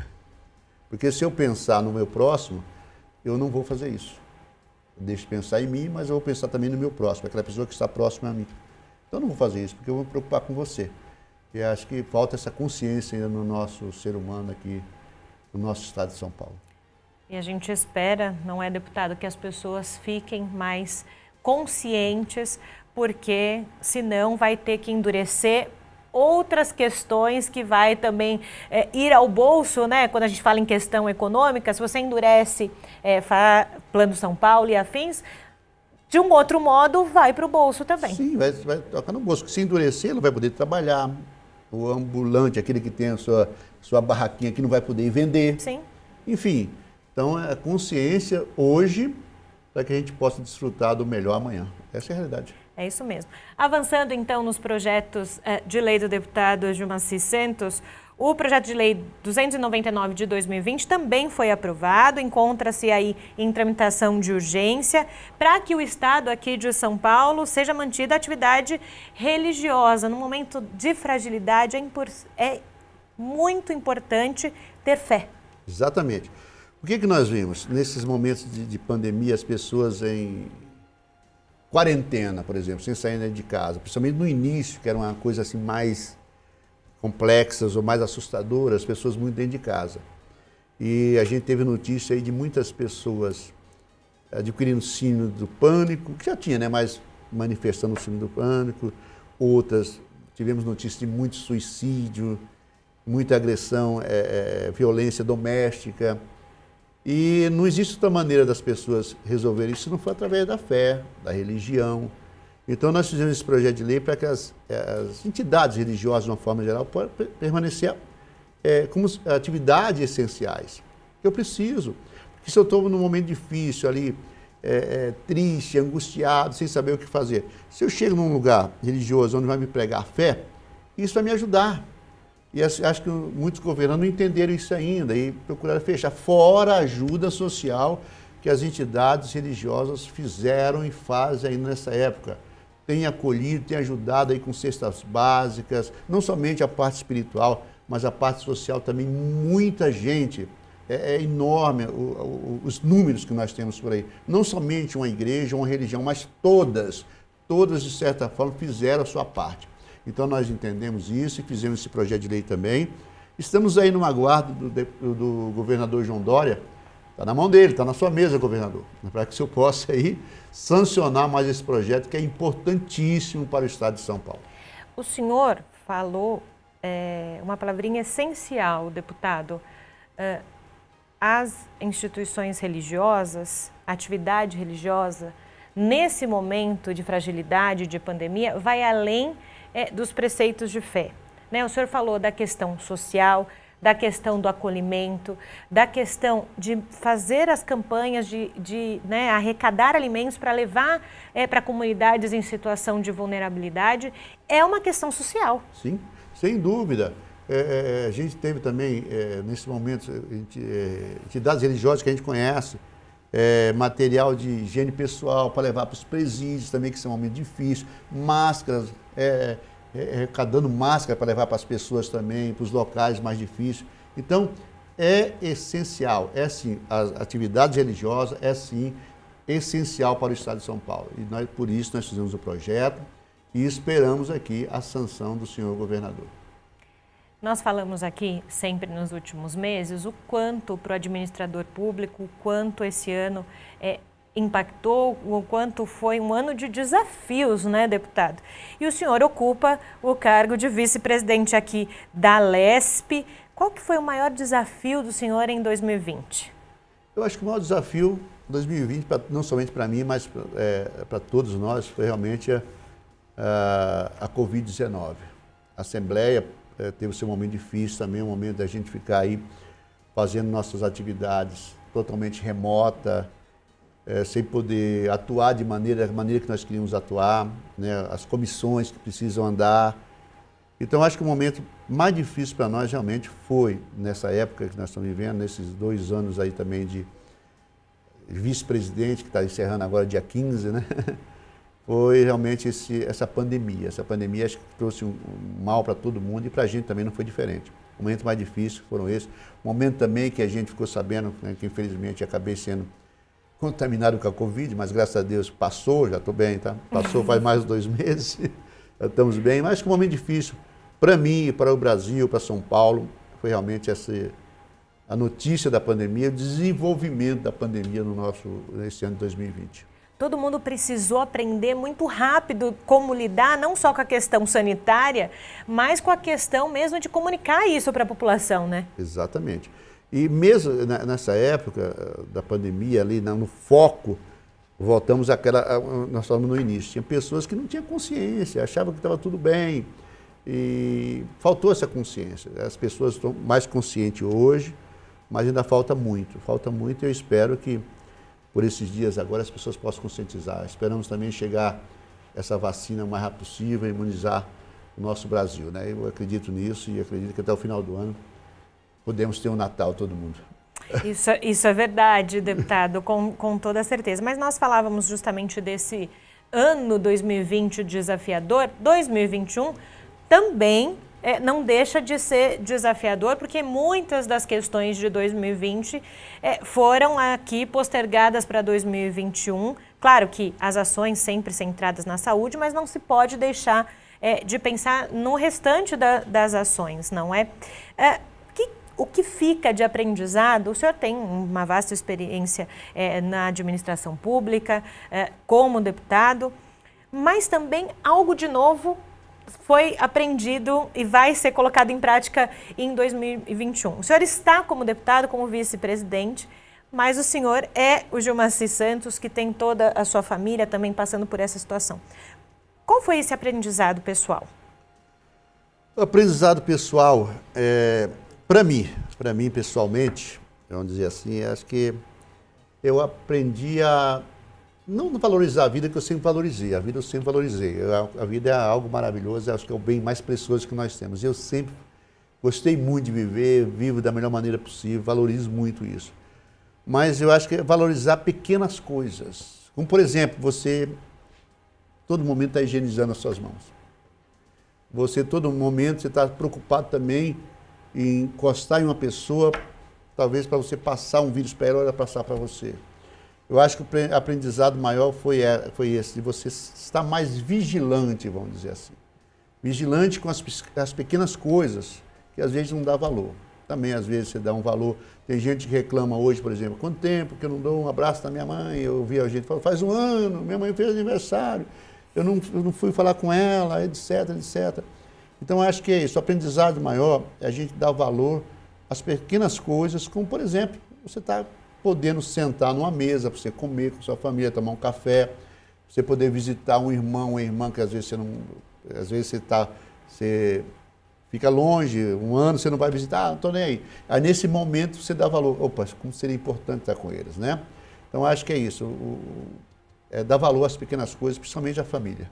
Porque se eu pensar no meu próximo, eu não vou fazer isso. Eu deixo de pensar em mim, mas eu vou pensar também no meu próximo, aquela pessoa que está próxima a mim. Então eu não vou fazer isso, porque eu vou me preocupar com você. E acho que falta essa consciência ainda no nosso ser humano aqui, no nosso estado de São Paulo. E a gente espera, não é, deputado, que as pessoas fiquem mais conscientes, porque senão vai ter que endurecer outras questões que vai também ir ao bolso, né? Quando a gente fala em questão econômica, se você endurece Plano São Paulo e afins, de um outro modo vai para o bolso também. Sim, vai tocar no bolso. Se endurecer, ele vai poder trabalhar. O ambulante, aquele que tem a sua barraquinha aqui, não vai poder vender. Sim. Enfim, então a consciência hoje para que a gente possa desfrutar do melhor amanhã. Essa é a realidade. É isso mesmo. Avançando então nos projetos de lei do deputado Gilmacy Santos, o projeto de lei 299 de 2020 também foi aprovado, encontra-se aí em tramitação de urgência para que o estado aqui de São Paulo seja mantida a atividade religiosa. No momento de fragilidade é muito importante ter fé. Exatamente. O que nós vimos nesses momentos de pandemia, as pessoas em quarentena, por exemplo, sem sair de casa, principalmente no início, que era uma coisa assim mais complexas ou mais assustadoras, as pessoas muito dentro de casa. E a gente teve notícia aí de muitas pessoas adquirindo síndrome do pânico, que já tinha, né, mas manifestando o síndrome do pânico, outras, tivemos notícia de muito suicídio, muita agressão, violência doméstica. E não existe outra maneira das pessoas resolverem isso se não for através da fé, da religião. Então nós fizemos esse projeto de lei para que as entidades religiosas, de uma forma geral, possam permanecer como atividades essenciais. Eu preciso, porque se eu estou num momento difícil ali, triste, angustiado, sem saber o que fazer, se eu chego num lugar religioso onde vai me pregar a fé, isso vai me ajudar. E acho que muitos governantes não entenderam isso ainda e procuraram fechar, fora a ajuda social que as entidades religiosas fizeram e fazem ainda nessa época. Tem acolhido, tem ajudado aí com cestas básicas, não somente a parte espiritual, mas a parte social também. Muita gente, é enorme os números que nós temos por aí. Não somente uma igreja, uma religião, mas todas de certa forma fizeram a sua parte. Então nós entendemos isso e fizemos esse projeto de lei também. Estamos aí no aguardo do governador João Dória. Está na mão dele, está na sua mesa, governador, para que o senhor possa aí sancionar mais esse projeto que é importantíssimo para o estado de São Paulo. O senhor falou uma palavrinha essencial, deputado. As instituições religiosas, a atividade religiosa, nesse momento de fragilidade, de pandemia, vai além dos preceitos de fé. Né? O senhor falou da questão social, da questão do acolhimento, da questão de fazer as campanhas de arrecadar alimentos para levar para comunidades em situação de vulnerabilidade. É uma questão social. Sim, sem dúvida. A gente teve também, nesse momento, entidades religiosas que a gente conhece, material de higiene pessoal para levar para os presídios também, que são um momento difícil, máscaras, arrecadando máscara para levar para as pessoas também, para os locais mais difíceis. Então, é essencial, é sim, as atividades religiosas é sim essencial para o estado de São Paulo. E por isso nós fizemos o projeto e esperamos aqui a sanção do senhor governador. Nós falamos aqui, sempre nos últimos meses, o quanto para o administrador público, o quanto esse ano impactou, o quanto foi um ano de desafios, né, deputado? E o senhor ocupa o cargo de vice-presidente aqui da LESP. Qual que foi o maior desafio do senhor em 2020? Eu acho que o maior desafio em 2020, não somente para mim, mas para todos nós, foi realmente a Covid-19. A Assembleia teve seu momento difícil também, um momento da gente ficar aí fazendo nossas atividades totalmente remota, sem poder atuar da maneira que nós queríamos atuar, né? As comissões que precisam andar. Então, acho que o momento mais difícil para nós realmente foi nessa época que nós estamos vivendo, nesses 2 anos aí também de vice-presidente, que está encerrando agora dia 15, né? Foi realmente essa pandemia. Essa pandemia acho que trouxe um mal para todo mundo e para a gente também não foi diferente. O momento mais difícil foram esses. O momento também que a gente ficou sabendo, né, que infelizmente acabei sendo contaminado com a Covid, mas graças a Deus passou, já estou bem, tá? Passou faz mais de 2 meses, já estamos bem, mas que um momento difícil para mim, para o Brasil, para São Paulo, foi realmente a notícia da pandemia, o desenvolvimento da pandemia nesse ano de 2020. Todo mundo precisou aprender muito rápido como lidar, não só com a questão sanitária, mas com a questão mesmo de comunicar isso para a população, né? Exatamente. E mesmo nessa época da pandemia, ali no foco, voltamos àquela, nós falamos no início, tinha pessoas que não tinham consciência, achavam que estava tudo bem e faltou essa consciência. As pessoas estão mais conscientes hoje, mas ainda falta muito e eu espero que por esses dias agora as pessoas possam conscientizar. Esperamos também chegar essa vacina o mais rápido possível, imunizar o nosso Brasil, né? Eu acredito nisso e acredito que até o final do ano podemos ter um Natal todo mundo. Isso é verdade, deputado, com toda certeza. Mas nós falávamos justamente desse ano 2020 desafiador, 2021 também não deixa de ser desafiador, porque muitas das questões de 2020 foram aqui postergadas para 2021. Claro que as ações sempre centradas na saúde, mas não se pode deixar de pensar no restante das ações, não é? O que fica de aprendizado? O senhor tem uma vasta experiência na administração pública, como deputado, mas também algo de novo foi aprendido e vai ser colocado em prática em 2021. O senhor está como deputado, como vice-presidente, mas o senhor é o Gilmacy Santos, que tem toda a sua família também passando por essa situação. Qual foi esse aprendizado pessoal? O aprendizado pessoal, para mim pessoalmente, vamos dizer assim, acho que eu aprendi a não valorizar a vida que eu sempre valorizei. A vida eu sempre valorizei. A vida é algo maravilhoso, acho que é o bem mais precioso que nós temos. Eu sempre gostei muito de viver, vivo da melhor maneira possível, valorizo muito isso. Mas eu acho que é valorizar pequenas coisas. Como, por exemplo, você, todo momento, está higienizando as suas mãos. Você, todo momento, você está preocupado também em encostar em uma pessoa, talvez para você passar um vírus para ela ou ela passar para você. Eu acho que o aprendizado maior foi esse, de você estar mais vigilante, vamos dizer assim. Vigilante com as pequenas coisas, que às vezes não dá valor. Também, às vezes, você dá um valor. Tem gente que reclama hoje, por exemplo, quanto tempo que eu não dou um abraço da minha mãe? Eu vi a gente falando, faz um ano, minha mãe fez aniversário, eu não fui falar com ela, etc, etc. Então, acho que é isso. O aprendizado maior é a gente dar valor às pequenas coisas, como, por exemplo, você está podendo sentar numa mesa para você comer com sua família, tomar um café, você poder visitar um irmão, uma irmã que às vezes você não... Às vezes você fica longe, um ano você não vai visitar, não estou nem aí. Aí nesse momento você dá valor. Opa, como seria importante estar com eles, né? Então acho que é isso, é dar valor às pequenas coisas, principalmente à família.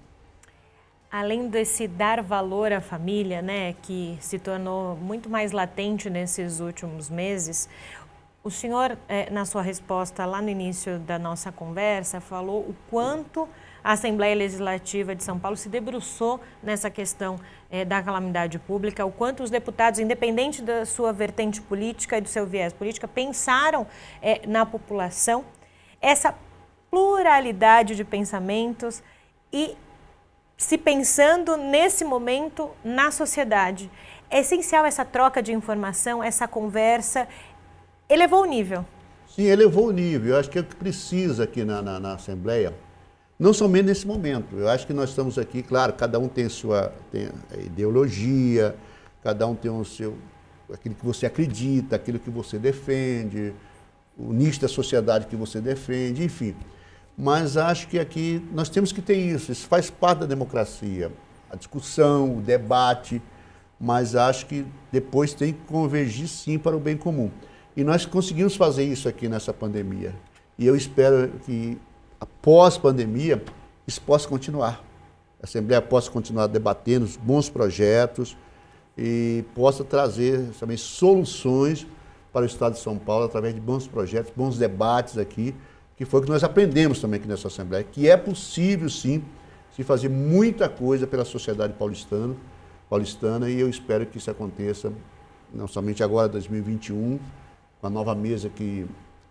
Além desse dar valor à família, né, que se tornou muito mais latente nesses últimos meses, o senhor, na sua resposta lá no início da nossa conversa, falou o quanto a Assembleia Legislativa de São Paulo se debruçou nessa questão da calamidade pública, o quanto os deputados, independente da sua vertente política e do seu viés político, pensaram na população, essa pluralidade de pensamentos e se pensando nesse momento na sociedade. É essencial essa troca de informação, essa conversa. Elevou o nível. Sim, elevou o nível. Eu acho que é o que precisa aqui na Assembleia, não somente nesse momento. Eu acho que nós estamos aqui, claro, cada um tem a ideologia, cada um tem aquilo que você acredita, aquilo que você defende, o nicho da sociedade que você defende, enfim. Mas acho que aqui nós temos que ter isso faz parte da democracia, a discussão, o debate, mas acho que depois tem que convergir sim para o bem comum. E nós conseguimos fazer isso aqui nessa pandemia. E eu espero que, após a pandemia, isso possa continuar. A Assembleia possa continuar debatendo os bons projetos e possa trazer também soluções para o Estado de São Paulo através de bons projetos, bons debates aqui, que foi o que nós aprendemos também aqui nessa Assembleia, que é possível, sim, se fazer muita coisa pela sociedade paulistana, e eu espero que isso aconteça, não somente agora, 2021, com a nova mesa que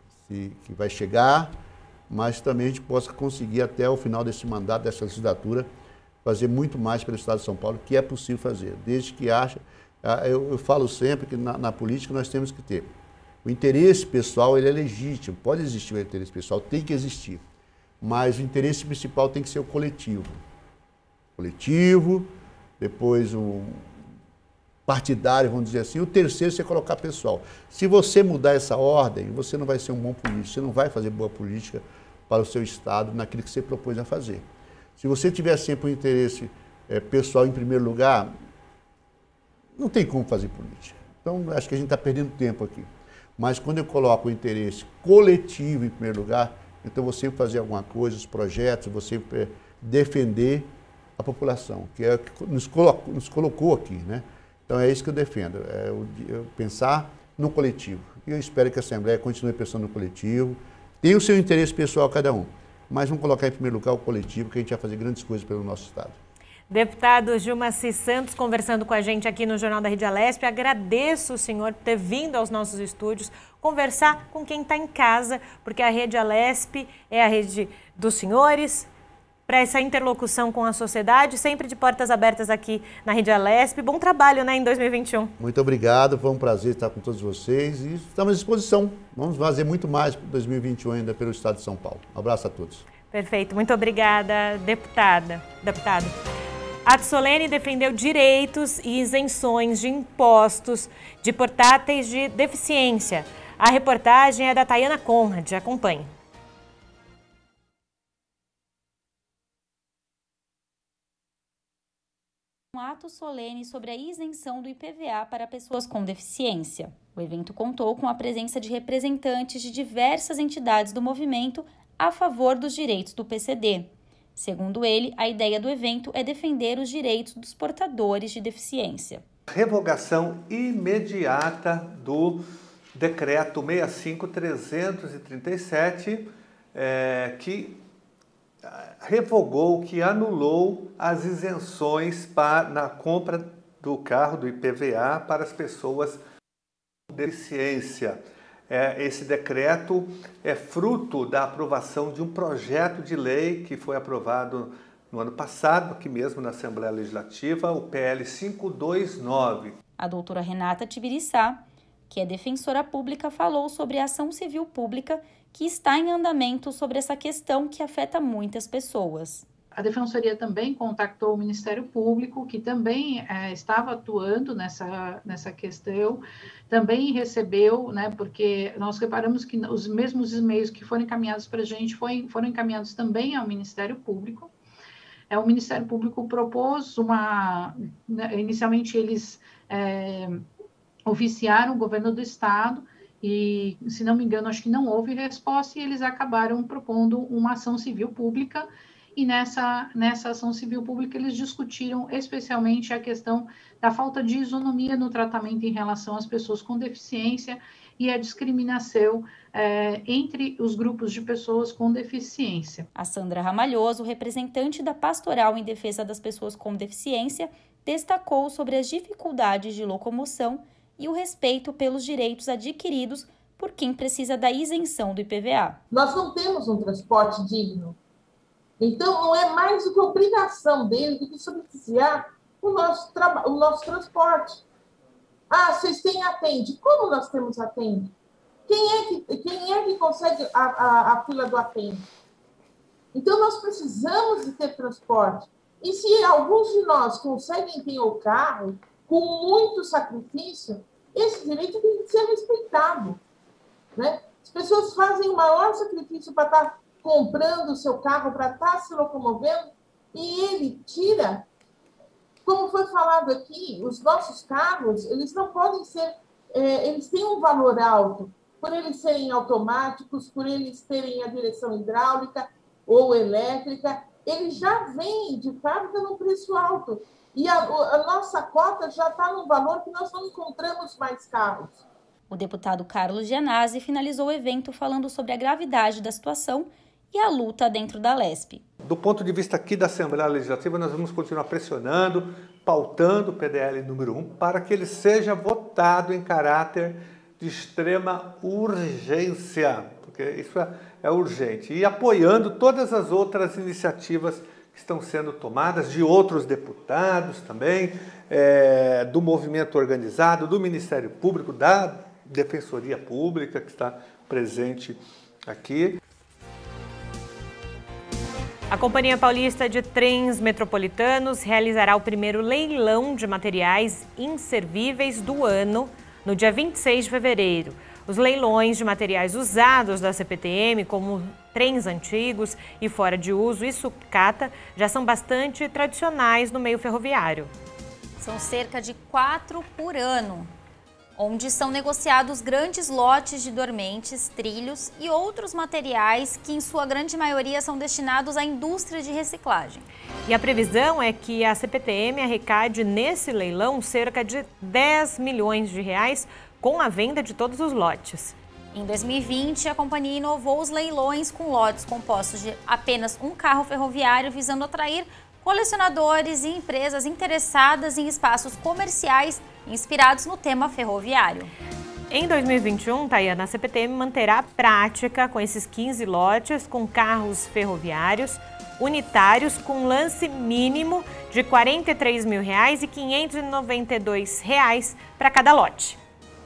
vai chegar, mas também a gente possa conseguir até o final desse mandato, dessa legislatura, fazer muito mais pelo Estado de São Paulo, que é possível fazer, desde que eu falo sempre que na política nós temos que ter o interesse pessoal, ele é legítimo, pode existir o interesse pessoal, tem que existir, mas o interesse principal tem que ser o coletivo. Coletivo, depois o partidário, vamos dizer assim, o terceiro você colocar pessoal. Se você mudar essa ordem, você não vai ser um bom político, você não vai fazer boa política para o seu Estado naquilo que você propôs a fazer. Se você tiver sempre o interesse pessoal em primeiro lugar, não tem como fazer política. Então, acho que a gente está perdendo tempo aqui. Mas quando eu coloco o interesse coletivo em primeiro lugar, então eu vou sempre fazer alguma coisa, os projetos, vou sempre defender a população, que é o que nos colocou aqui, né? Então é isso que eu defendo, eu pensar no coletivo. E eu espero que a Assembleia continue pensando no coletivo, tem o seu interesse pessoal cada um, mas vamos colocar em primeiro lugar o coletivo, que a gente vai fazer grandes coisas pelo nosso Estado. Deputado Gilmacy Santos conversando com a gente aqui no Jornal da Rede Alesp. Agradeço o senhor por ter vindo aos nossos estúdios conversar com quem está em casa, porque a Rede Alesp é a rede dos senhores, para essa interlocução com a sociedade, sempre de portas abertas aqui na Rede Alesp. Bom trabalho, né, em 2021. Muito obrigado, foi um prazer estar com todos vocês e estamos à disposição. Vamos fazer muito mais para 2021 ainda pelo Estado de São Paulo. Um abraço a todos. Perfeito, muito obrigada, deputado. Ato solene defendeu direitos e isenções de impostos de portáteis de deficiência. A reportagem é da Tayana Conrad. Acompanhe. Um ato solene sobre a isenção do IPVA para pessoas com deficiência. O evento contou com a presença de representantes de diversas entidades do movimento a favor dos direitos do PCD. Segundo ele, a ideia do evento é defender os direitos dos portadores de deficiência. Revogação imediata do decreto 65.337, que revogou, que anulou as isenções na compra do carro, do IPVA, para as pessoas com deficiência. Esse decreto é fruto da aprovação de um projeto de lei que foi aprovado no ano passado, aqui mesmo na Assembleia Legislativa, o PL 529. A doutora Renata Tibiriçá, que é defensora pública, falou sobre a ação civil pública que está em andamento sobre essa questão que afeta muitas pessoas. A Defensoria também contactou o Ministério Público, que também estava atuando nessa questão, também recebeu, né, porque nós reparamos que os mesmos e-mails que foram encaminhados para a gente foram encaminhados também ao Ministério Público. O Ministério Público propôs inicialmente eles oficiaram o governo do Estado e, se não me engano, acho que não houve resposta e eles acabaram propondo uma ação civil pública e nessa ação civil pública eles discutiram especialmente a questão da falta de isonomia no tratamento em relação às pessoas com deficiência e a discriminação entre os grupos de pessoas com deficiência. A Sandra Ramalhoso, representante da Pastoral em Defesa das Pessoas com Deficiência, destacou sobre as dificuldades de locomoção e o respeito pelos direitos adquiridos por quem precisa da isenção do IPVA. Nós não temos um transporte digno. Então, não é mais do que obrigação dele do que subsidiar o nosso transporte. Vocês têm Atende. Como nós temos Atende? Quem é que consegue a fila do Atende? Então, nós precisamos de ter transporte. E se alguns de nós conseguem ter o carro com muito sacrifício, esse direito tem que ser respeitado, né? As pessoas fazem o maior sacrifício para estar comprando o seu carro, para estar se locomovendo, e ele tira. Como foi falado aqui, os nossos carros, eles não podem ser, eles têm um valor alto, por eles serem automáticos, por eles terem a direção hidráulica ou elétrica, eles já vêm de fábrica num preço alto. E a nossa cota já está num valor que nós não encontramos mais carros. O deputado Carlos Gianazzi finalizou o evento falando sobre a gravidade da situação e a luta dentro da LESP. Do ponto de vista aqui da Assembleia Legislativa, nós vamos continuar pressionando, pautando o PDL número 1 para que ele seja votado em caráter de extrema urgência, porque isso é urgente, e apoiando todas as outras iniciativas que estão sendo tomadas, de outros deputados também, do movimento organizado, do Ministério Público, da Defensoria Pública, que está presente aqui. A Companhia Paulista de Trens Metropolitanos realizará o primeiro leilão de materiais inservíveis do ano, no dia 26 de fevereiro. Os leilões de materiais usados da CPTM, como trens antigos e fora de uso e sucata, já são bastante tradicionais no meio ferroviário. São cerca de 4 por ano, onde são negociados grandes lotes de dormentes, trilhos e outros materiais que, em sua grande maioria, são destinados à indústria de reciclagem. E a previsão é que a CPTM arrecade nesse leilão cerca de 10 milhões de reais com a venda de todos os lotes. Em 2020, a companhia inovou os leilões com lotes compostos de apenas um carro ferroviário, visando atrair colecionadores e empresas interessadas em espaços comerciais inspirados no tema ferroviário. Em 2021, Tayana, a CPTM manterá a prática com esses 15 lotes com carros ferroviários unitários com lance mínimo de R$ 43 mil e R$ 592 para cada lote.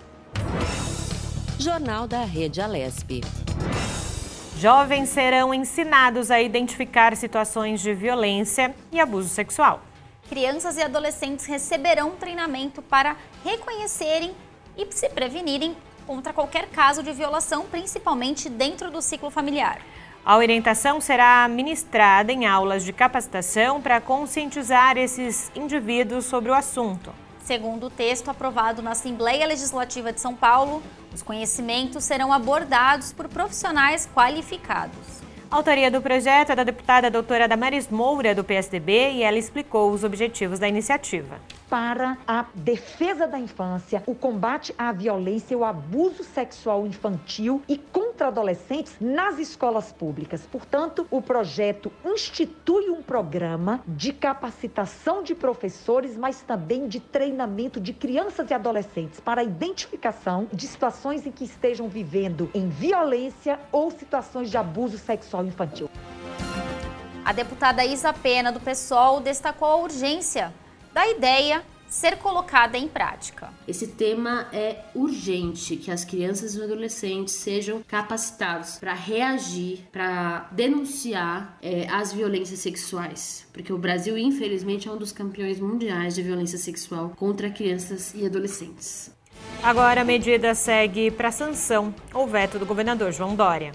Jornal da Rede Alesp. Jovens serão ensinados a identificar situações de violência e abuso sexual. Crianças e adolescentes receberão treinamento para reconhecerem e se prevenirem contra qualquer caso de violação, principalmente dentro do ciclo familiar. A orientação será ministrada em aulas de capacitação para conscientizar esses indivíduos sobre o assunto. Segundo o texto aprovado na Assembleia Legislativa de São Paulo, os conhecimentos serão abordados por profissionais qualificados. A autoria do projeto é da deputada doutora Damaris Moura, do PSDB, e ela explicou os objetivos da iniciativa. Para a defesa da infância, o combate à violência e ao abuso sexual infantil e contra adolescentes nas escolas públicas. Portanto, o projeto institui um programa de capacitação de professores, mas também de treinamento de crianças e adolescentes para a identificação de situações em que estejam vivendo em violência ou situações de abuso sexual infantil. A deputada Isa Pena, do PSOL, destacou a urgência da ideia ser colocada em prática. Esse tema é urgente, que as crianças e os adolescentes sejam capacitados para reagir, para denunciar as violências sexuais, porque o Brasil, infelizmente, é um dos campeões mundiais de violência sexual contra crianças e adolescentes. Agora a medida segue para sanção ou veto do governador João Dória.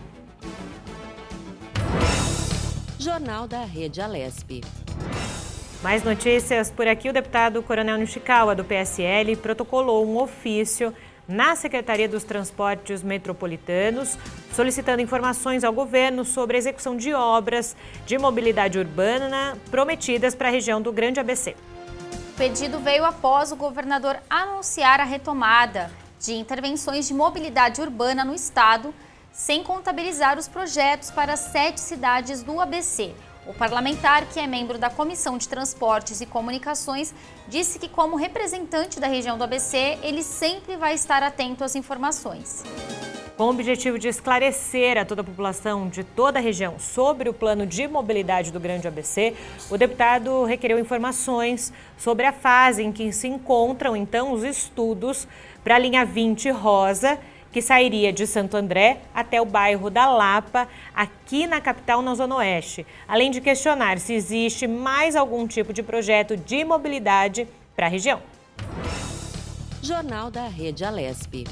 Jornal da Rede Alesp. Mais notícias por aqui. O deputado Coronel Nishikawa, do PSL, protocolou um ofício na Secretaria dos Transportes Metropolitanos, solicitando informações ao governo sobre a execução de obras de mobilidade urbana prometidas para a região do Grande ABC. O pedido veio após o governador anunciar a retomada de intervenções de mobilidade urbana no estado, sem contabilizar os projetos para 7 cidades do ABC. O parlamentar, que é membro da Comissão de Transportes e Comunicações, disse que, como representante da região do ABC, ele sempre vai estar atento às informações. Com o objetivo de esclarecer a toda a população de toda a região sobre o plano de mobilidade do Grande ABC, o deputado requereu informações sobre a fase em que se encontram, então, os estudos para a linha 20 Rosa, que sairia de Santo André até o bairro da Lapa, aqui na capital, na Zona Oeste, além de questionar se existe mais algum tipo de projeto de mobilidade para a região. Jornal da Rede Alesp.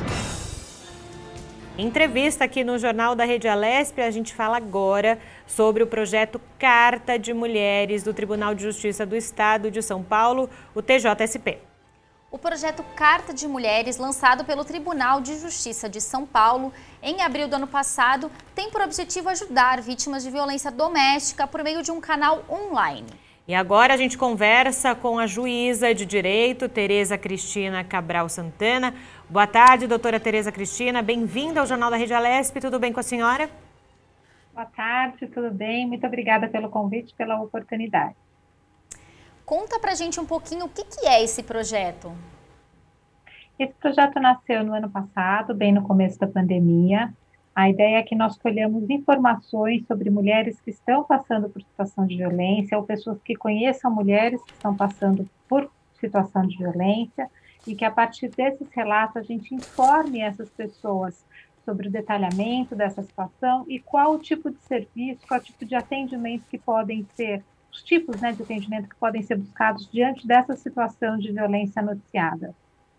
Em entrevista aqui no Jornal da Rede Alesp, a gente fala agora sobre o projeto Carta de Mulheres do Tribunal de Justiça do Estado de São Paulo, o TJSP. O projeto Carta de Mulheres, lançado pelo Tribunal de Justiça de São Paulo em abril do ano passado, tem por objetivo ajudar vítimas de violência doméstica por meio de um canal online. E agora a gente conversa com a juíza de direito, Tereza Cristina Cabral Santana. Boa tarde, doutora Tereza Cristina. Bem-vinda ao Jornal da Rede Alesp. Tudo bem com a senhora? Boa tarde, tudo bem? Muito obrigada pelo convite e pela oportunidade. Conta pra gente um pouquinho o que é esse projeto. Esse projeto nasceu no ano passado, bem no começo da pandemia. A ideia é que nós colhamos informações sobre mulheres que estão passando por situação de violência ou pessoas que conheçam mulheres que estão passando por situação de violência e que a partir desses relatos a gente informe essas pessoas sobre o detalhamento dessa situação e qual o tipo de serviço, qual o tipo de atendimento que podem ser, os tipos, de atendimento que podem ser buscados diante dessa situação de violência noticiada.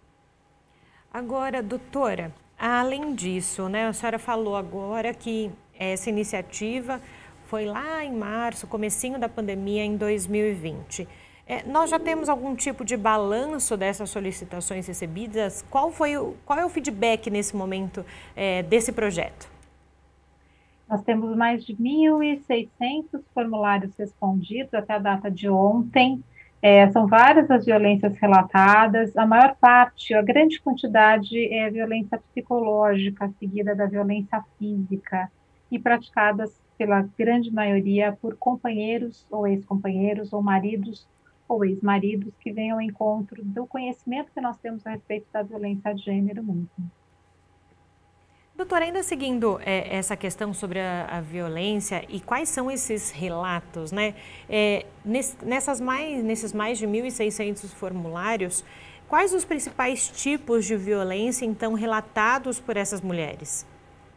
Agora, doutora, além disso, a senhora falou agora que essa iniciativa foi lá em março, comecinho da pandemia em 2020. Nós já temos algum tipo de balanço dessas solicitações recebidas? Qual é o feedback nesse momento desse projeto? Nós temos mais de 1.600 formulários respondidos até a data de ontem. São várias as violências relatadas. A maior parte, a grande quantidade é violência psicológica, seguida da violência física e praticadas pela grande maioria por companheiros ou ex-companheiros ou maridos ou ex-maridos que vêm ao encontro do conhecimento que nós temos a respeito da violência de gênero mesmo. Doutora, ainda seguindo essa questão sobre a violência e quais são esses relatos, nesses mais de 1.600 formulários, quais os principais tipos de violência, então, relatados por essas mulheres?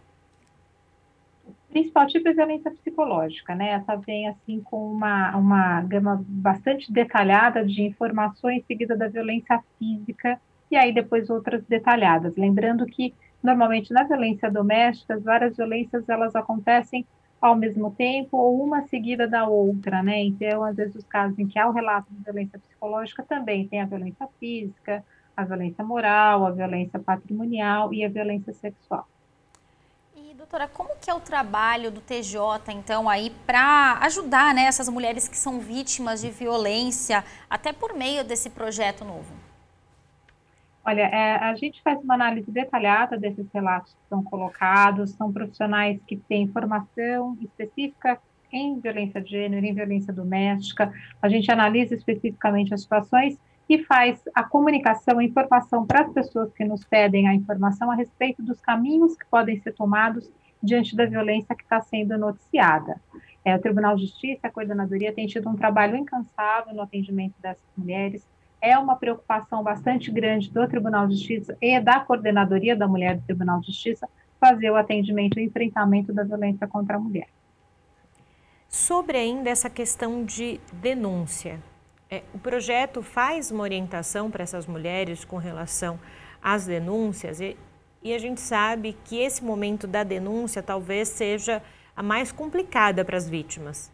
O principal tipo é violência psicológica, Essa vem, assim, com uma gama bastante detalhada de informações, seguida da violência física, e aí depois outras detalhadas. Lembrando que normalmente, na violência doméstica, várias violências elas acontecem ao mesmo tempo ou uma seguida da outra, Então, às vezes, os casos em que há o relato de violência psicológica também tem a violência física, a violência moral, a violência patrimonial e a violência sexual. E, Doutora, como que é o trabalho do TJ, então, aí para ajudar, né, essas mulheres que são vítimas de violência, até por meio desse projeto novo? Olha, a gente faz uma análise detalhada desses relatos que são colocados, são profissionais que têm formação específica em violência de gênero, em violência doméstica, a gente analisa especificamente as situações e faz a comunicação, a informação para as pessoas que nos pedem a informação a respeito dos caminhos que podem ser tomados diante da violência que está sendo noticiada. O Tribunal de Justiça, a Coordenadoria, tem tido um trabalho incansável no atendimento dessas mulheres. É uma preocupação bastante grande do Tribunal de Justiça e da Coordenadoria da Mulher do Tribunal de Justiça fazer o atendimento e enfrentamento da violência contra a mulher. Sobre ainda essa questão de denúncia, o projeto faz uma orientação para essas mulheres com relação às denúncias e a gente sabe que esse momento da denúncia talvez seja a mais complicada para as vítimas.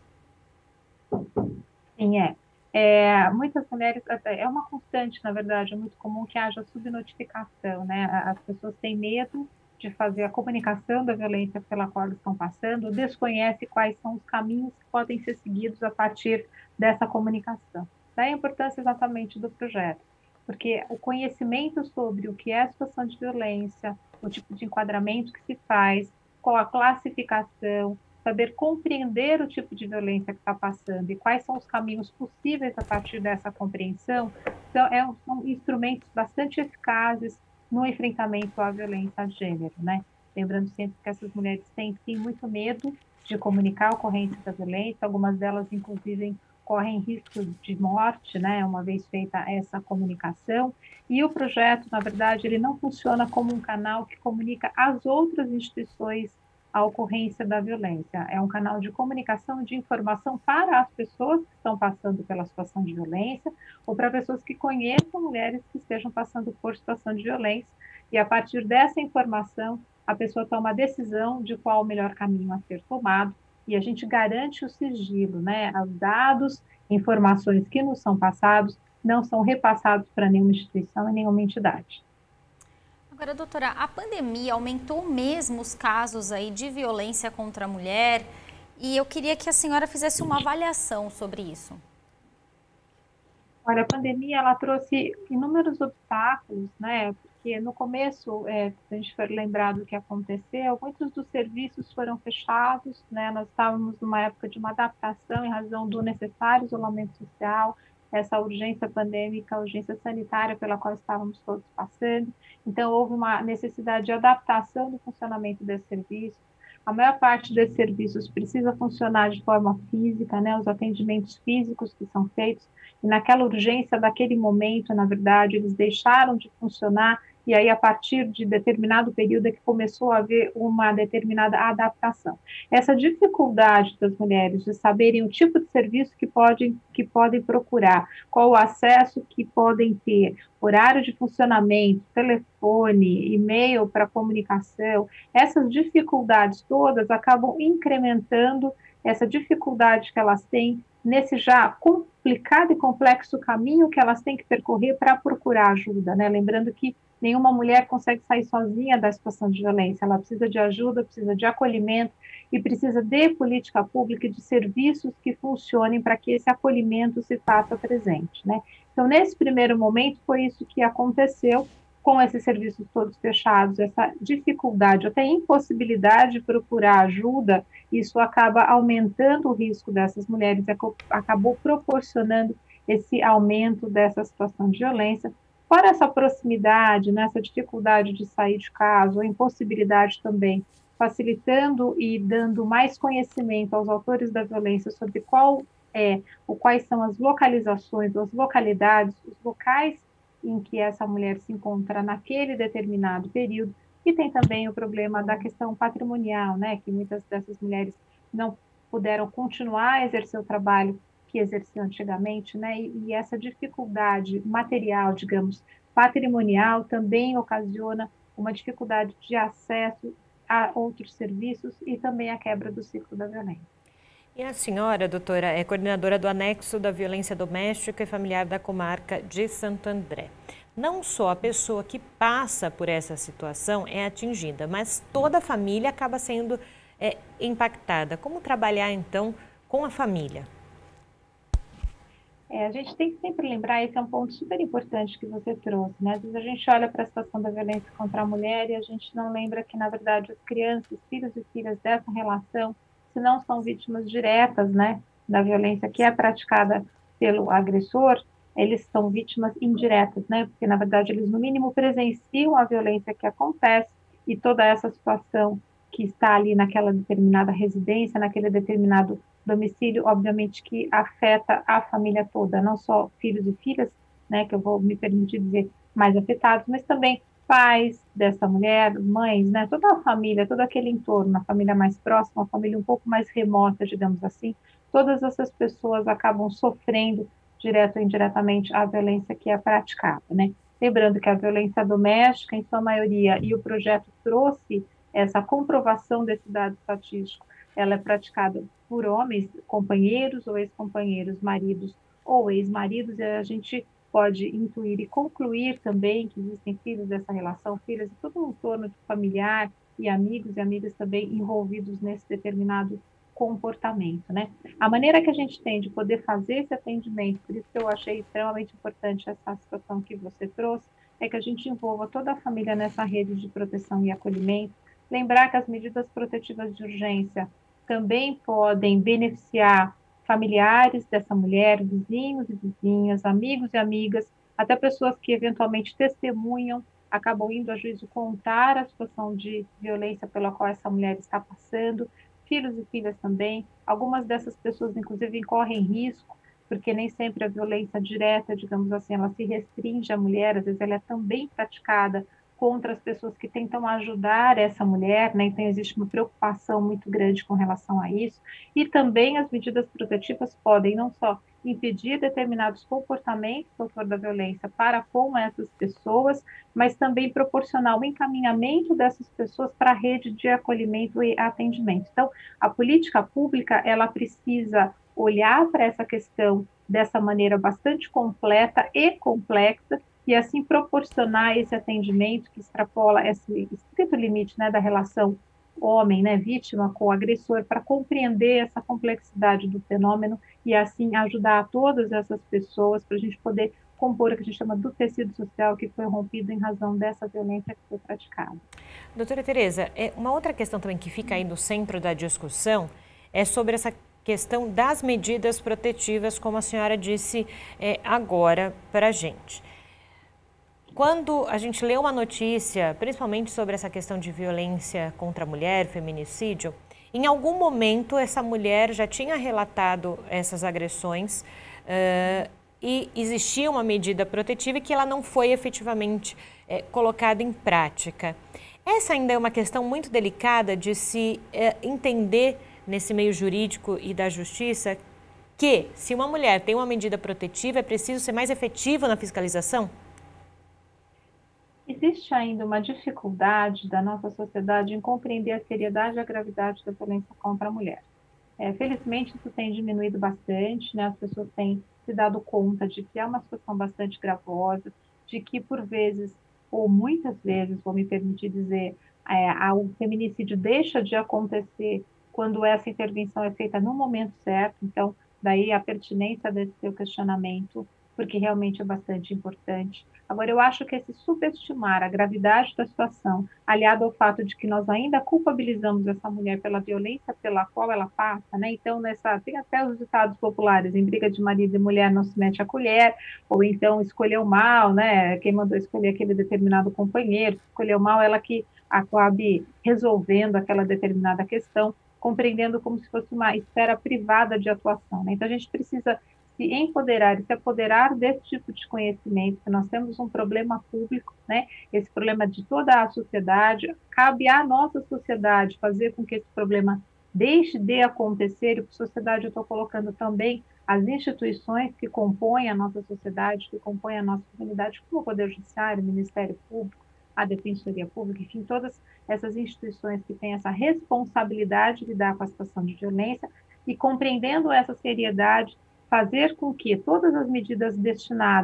Sim, muitas mulheres, é uma constante, na verdade, é muito comum que haja subnotificação, né? As pessoas têm medo de fazer a comunicação da violência pela qual elas estão passando, desconhece quais são os caminhos que podem ser seguidos a partir dessa comunicação. Daí a importância exatamente do projeto, porque o conhecimento sobre o que é a situação de violência, o tipo de enquadramento que se faz, qual a classificação, saber compreender o tipo de violência que está passando e quais são os caminhos possíveis a partir dessa compreensão, então, são instrumentos bastante eficazes no enfrentamento à violência de gênero, né? Lembrando sempre que essas mulheres têm, sim, muito medo de comunicar a ocorrência da violência, algumas delas, inclusive, correm risco de morte, né, uma vez feita essa comunicação, e o projeto, na verdade, ele não funciona como um canal que comunica às outras instituições a ocorrência da violência. É um canal de comunicação, de informação para as pessoas que estão passando pela situação de violência ou para pessoas que conheçam mulheres que estejam passando por situação de violência e a partir dessa informação a pessoa toma a decisão de qual o melhor caminho a ser tomado e a gente garante o sigilo, né? Os dados, informações que nos são passados não são repassados para nenhuma instituição e nenhuma entidade. Agora, doutora, a pandemia aumentou mesmo os casos aí de violência contra a mulher e eu queria que a senhora fizesse uma avaliação sobre isso. Olha, a pandemia ela trouxe inúmeros obstáculos, né? Porque no começo, se a gente for lembrar do que aconteceu, muitos dos serviços foram fechados, né? Nós estávamos numa época de uma adaptação em razão do necessário isolamento social, essa urgência pandêmica, urgência sanitária pela qual estávamos todos passando. Então, houve uma necessidade de adaptação do funcionamento desse serviço. A maior parte desses serviços precisa funcionar de forma física, né? Os atendimentos físicos que são feitos, e naquela urgência daquele momento, na verdade, eles deixaram de funcionar, e aí, a partir de determinado período, é que começou a haver uma determinada adaptação. Essa dificuldade das mulheres de saberem o tipo de serviço que podem procurar, qual o acesso que podem ter, horário de funcionamento, telefone, e-mail para comunicação, essas dificuldades todas acabam incrementando essa dificuldade que elas têm nesse já complicado e complexo caminho que elas têm que percorrer para procurar ajuda, né? Lembrando que nenhuma mulher consegue sair sozinha da situação de violência, ela precisa de ajuda, precisa de acolhimento e precisa de política pública e de serviços que funcionem para que esse acolhimento se faça presente, né? Então, nesse primeiro momento, foi isso que aconteceu com esses serviços todos fechados, essa dificuldade, até impossibilidade de procurar ajuda, isso acaba aumentando o risco dessas mulheres, acabou proporcionando esse aumento dessa situação de violência. Fora essa proximidade, né, essa dificuldade de sair de casa, a impossibilidade também, facilitando e dando mais conhecimento aos autores da violência sobre quais são as localizações, as localidades, os locais em que essa mulher se encontra naquele determinado período, e tem também o problema da questão patrimonial, né, que muitas dessas mulheres não puderam continuar a exercer o trabalho que exerciam antigamente, né, e essa dificuldade material, digamos, patrimonial, também ocasiona uma dificuldade de acesso a outros serviços e também a quebra do ciclo da violência. E a senhora, doutora, é coordenadora do Anexo da Violência Doméstica e Familiar da Comarca de Santo André. não só a pessoa que passa por essa situação é atingida, mas toda a família acaba sendo impactada. Como trabalhar, então, com a família? A gente tem que sempre lembrar, esse é um ponto super importante que você trouxe, né? Às vezes a gente olha para a situação da violência contra a mulher e a gente não lembra que, na verdade, as crianças, filhos e filhas dessa relação, se não são vítimas diretas, né, da violência que é praticada pelo agressor, eles são vítimas indiretas, né? Porque, na verdade, eles, no mínimo, presenciam a violência que acontece e toda essa situação que está ali naquela determinada residência, naquele determinado domicílio, obviamente que afeta a família toda, não só filhos e filhas, né, que eu vou me permitir dizer mais afetados, mas também pais dessa mulher, mães, né, toda a família, todo aquele entorno, a família mais próxima, a família um pouco mais remota, digamos assim, todas essas pessoas acabam sofrendo direto ou indiretamente a violência que é praticada, né. Lembrando que a violência doméstica, em sua maioria, e o projeto trouxe essa comprovação desse dado estatístico, ela é praticada por homens, companheiros ou ex-companheiros, maridos ou ex-maridos, e a gente pode intuir e concluir também que existem filhos dessa relação, filhas de todo um entorno familiar e amigos e amigas também envolvidos nesse determinado comportamento, né? A maneira que a gente tem de poder fazer esse atendimento, por isso que eu achei extremamente importante essa situação que você trouxe, é que a gente envolva toda a família nessa rede de proteção e acolhimento, lembrar que as medidas protetivas de urgência também podem beneficiar familiares dessa mulher, vizinhos e vizinhas, amigos e amigas, até pessoas que eventualmente testemunham, acabam indo a juízo contar a situação de violência pela qual essa mulher está passando, filhos e filhas também. Algumas dessas pessoas, inclusive, incorrem risco, porque nem sempre a violência direta, digamos assim, ela se restringe à mulher, às vezes ela é também praticada contra as pessoas que tentam ajudar essa mulher, né? Então existe uma preocupação muito grande com relação a isso, e também as medidas protetivas podem não só impedir determinados comportamentos do autor da violência para com essas pessoas, mas também proporcionar o encaminhamento dessas pessoas para a rede de acolhimento e atendimento. Então, a política pública, ela precisa olhar para essa questão dessa maneira bastante completa e complexa, e assim proporcionar esse atendimento que extrapola esse estrito limite, né, da relação homem, né, vítima com o agressor, para compreender essa complexidade do fenômeno e assim ajudar todas essas pessoas para a gente poder compor o que a gente chama do tecido social que foi rompido em razão dessa violência que foi praticada. Doutora Tereza, uma outra questão também que fica aí no centro da discussão é sobre essa questão das medidas protetivas, como a senhora disse agora para a gente. Quando a gente lê uma notícia, principalmente sobre essa questão de violência contra a mulher, feminicídio, em algum momento essa mulher já tinha relatado essas agressões e existia uma medida protetiva que ela não foi efetivamente colocada em prática. Essa ainda é uma questão muito delicada de se entender nesse meio jurídico e da justiça que, se uma mulher tem uma medida protetiva, é preciso ser mais efetivo na fiscalização? Existe ainda uma dificuldade da nossa sociedade em compreender a seriedade e a gravidade da violência contra a mulher. Felizmente, isso tem diminuído bastante, né? As pessoas têm se dado conta de que é uma situação bastante gravosa, de que, por vezes, ou muitas vezes, vou me permitir dizer, o feminicídio deixa de acontecer quando essa intervenção é feita no momento certo. Então, daí a pertinência desse seu questionamento, porque realmente é bastante importante. Agora, eu acho que esse subestimar a gravidade da situação, aliado ao fato de que nós ainda culpabilizamos essa mulher pela violência pela qual ela passa, né? Então, tem até os ditados populares, em briga de marido e mulher não se mete a colher, ou então escolheu mal, né? Quem mandou escolher aquele determinado companheiro, escolheu mal, ela que acabe resolvendo aquela determinada questão, compreendendo como se fosse uma esfera privada de atuação, né? Então, a gente precisa se empoderar e se apoderar desse tipo de conhecimento, que nós temos um problema público, né? Esse problema de toda a sociedade, cabe à nossa sociedade fazer com que esse problema deixe de acontecer, e por sociedade eu estou colocando também as instituições que compõem a nossa sociedade, que compõem a nossa comunidade, como o Poder Judiciário, o Ministério Público, a Defensoria Pública, enfim, todas essas instituições que têm essa responsabilidade de lidar com a situação de violência e compreendendo essa seriedade, fazer com que todas as medidas destinadas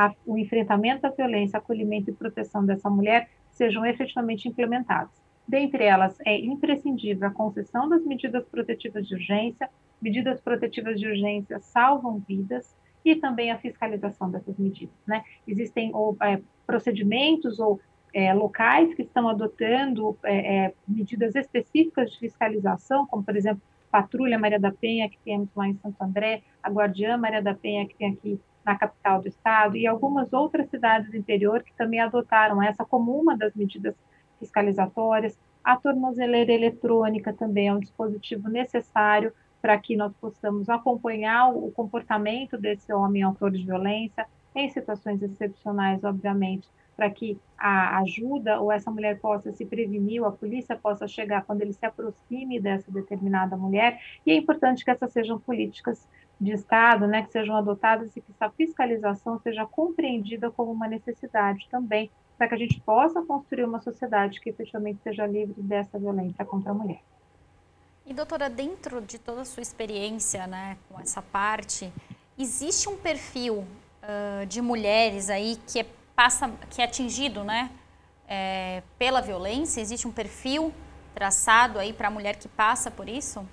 o enfrentamento à violência, acolhimento e proteção dessa mulher sejam efetivamente implementados. Dentre elas, é imprescindível a concessão das medidas protetivas de urgência. Medidas protetivas de urgência salvam vidas, e também a fiscalização dessas medidas, né? Existem procedimentos ou locais que estão adotando medidas específicas de fiscalização, como, por exemplo, Patrulha Maria da Penha, que temos lá em Santo André, a Guardiã Maria da Penha, que tem aqui na capital do estado, e algumas outras cidades do interior que também adotaram essa como uma das medidas fiscalizatórias. A tornozeleira eletrônica também é um dispositivo necessário para que nós possamos acompanhar o comportamento desse homem autor de violência, em situações excepcionais, obviamente, para que a ajuda ou essa mulher possa se prevenir, ou a polícia possa chegar quando ele se aproxime dessa determinada mulher. E é importante que essas sejam políticas de Estado, né, que sejam adotadas e que essa fiscalização seja compreendida como uma necessidade também, para que a gente possa construir uma sociedade que efetivamente seja livre dessa violência contra a mulher. E, doutora, dentro de toda a sua experiência, né, com essa parte, existe um perfil de mulheres aí que é atingido, né, pela violência? Existe um perfil traçado aí para a mulher que passa por isso?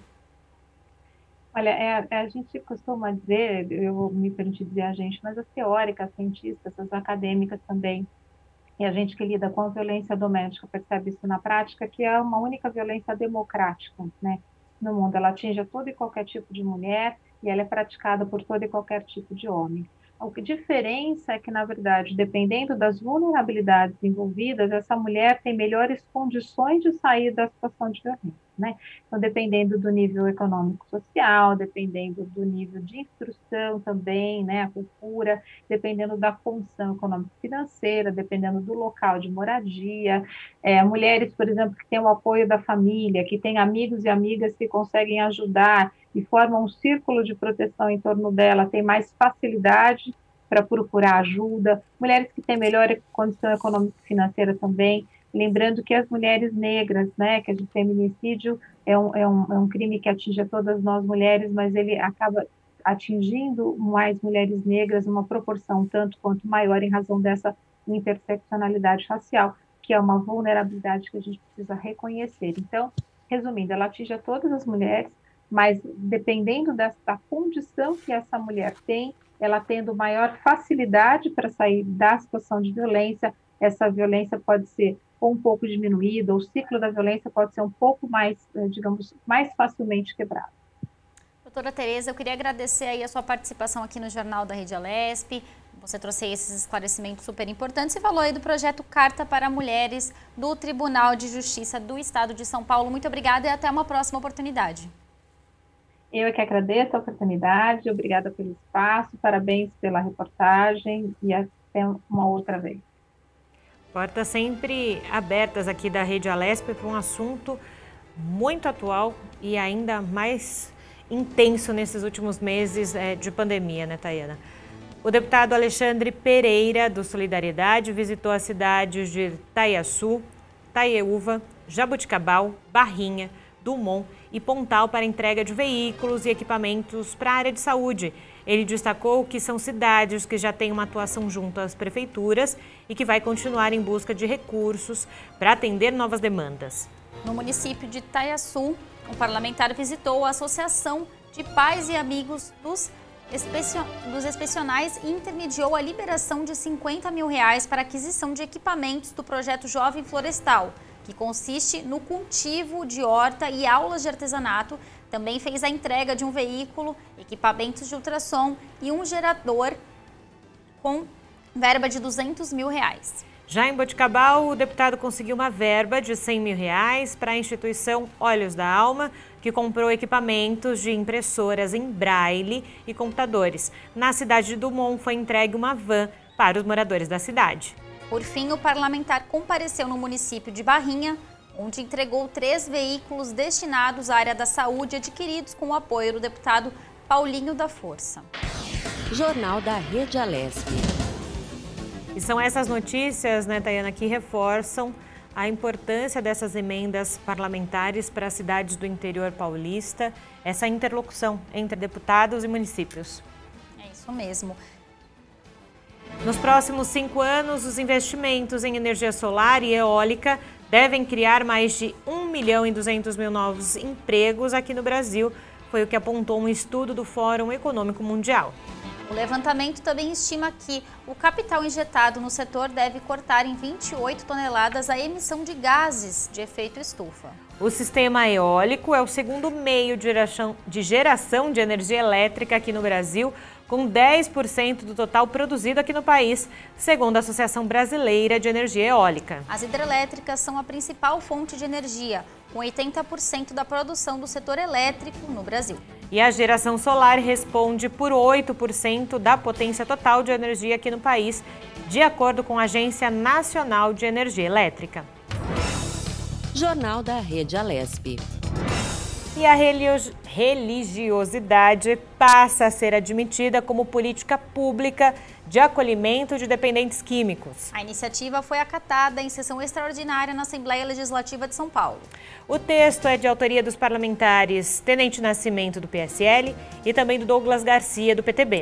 Olha, a gente costuma dizer, eu vou me permitir dizer a gente, mas as teóricas, as cientistas, as acadêmicas também, e a gente que lida com a violência doméstica percebe isso na prática, que é uma única violência democrática, né, no mundo. Ela atinge todo e qualquer tipo de mulher e ela é praticada por todo e qualquer tipo de homem. A diferença é que, na verdade, dependendo das vulnerabilidades envolvidas, essa mulher tem melhores condições de sair da situação de violência, né? Então, dependendo do nível econômico-social, dependendo do nível de instrução também, né, a cultura, dependendo da condição econômico-financeira, dependendo do local de moradia, mulheres, por exemplo, que têm o apoio da família, que têm amigos e amigas que conseguem ajudar e formam um círculo de proteção em torno dela, tem mais facilidade para procurar ajuda, mulheres que têm melhor condição econômica e financeira também. Lembrando que as mulheres negras, né, que o feminicídio é um crime que atinge a todas nós mulheres, mas ele acaba atingindo mais mulheres negras, uma proporção tanto quanto maior em razão dessa interseccionalidade racial, que é uma vulnerabilidade que a gente precisa reconhecer. Então, resumindo, ela atinge a todas as mulheres, mas dependendo da condição que essa mulher tem, ela tendo maior facilidade para sair da situação de violência, essa violência pode ser ou um pouco diminuída, ou o ciclo da violência pode ser um pouco mais, digamos, mais facilmente quebrado. Doutora Tereza, eu queria agradecer aí a sua participação aqui no Jornal da Rede Alesp. Você trouxe aí esses esclarecimentos super importantes e falou aí do projeto Carta para Mulheres do Tribunal de Justiça do Estado de São Paulo. Muito obrigada e até uma próxima oportunidade. Eu é que agradeço a oportunidade, obrigada pelo espaço, parabéns pela reportagem e até uma outra vez. Portas sempre abertas aqui da Rede Alesp para um assunto muito atual e ainda mais intenso nesses últimos meses de pandemia, né, Tayana? O deputado Alexandre Pereira, do Solidariedade, visitou as cidades de Itaiaçu, Itaiúva, Jaboticabal, Barrinha, Dumont e Pontal para entrega de veículos e equipamentos para a área de saúde. Ele destacou que são cidades que já têm uma atuação junto às prefeituras e que vai continuar em busca de recursos para atender novas demandas. No município de Itaiaçu, um parlamentar visitou a Associação de Pais e Amigos dos Inspecionais e intermediou a liberação de R$50 mil para aquisição de equipamentos do projeto Jovem Florestal, que consiste no cultivo de horta e aulas de artesanato. Também fez a entrega de um veículo, equipamentos de ultrassom e um gerador com verba de R$200 mil. Já em Boticabal, o deputado conseguiu uma verba de R$100 mil para a instituição Olhos da Alma, que comprou equipamentos de impressoras em braille e computadores. Na cidade de Dumont foi entregue uma van para os moradores da cidade. Por fim, o parlamentar compareceu no município de Barrinha, onde entregou 3 veículos destinados à área da saúde adquiridos com o apoio do deputado Paulinho da Força. Jornal da Rede Alesp. E são essas notícias, né, Tayana, que reforçam a importância dessas emendas parlamentares para as cidades do interior paulista, essa interlocução entre deputados e municípios. É isso mesmo. Nos próximos 5 anos, os investimentos em energia solar e eólica devem criar mais de 1.200.000 novos empregos aqui no Brasil, foi o que apontou um estudo do Fórum Econômico Mundial. O levantamento também estima que o capital injetado no setor deve cortar em 28 toneladas a emissão de gases de efeito estufa. O sistema eólico é o segundo meio de geração de energia elétrica aqui no Brasil, com 10% do total produzido aqui no país, segundo a Associação Brasileira de Energia Eólica. As hidrelétricas são a principal fonte de energia, com 80% da produção do setor elétrico no Brasil. E a geração solar responde por 8% da potência total de energia aqui no país, de acordo com a Agência Nacional de Energia Elétrica. Jornal da Rede Alesp. E a religiosidade passa a ser admitida como política pública de acolhimento de dependentes químicos. A iniciativa foi acatada em sessão extraordinária na Assembleia Legislativa de São Paulo. O texto é de autoria dos parlamentares Tenente Nascimento, do PSL, e também do Douglas Garcia, do PTB.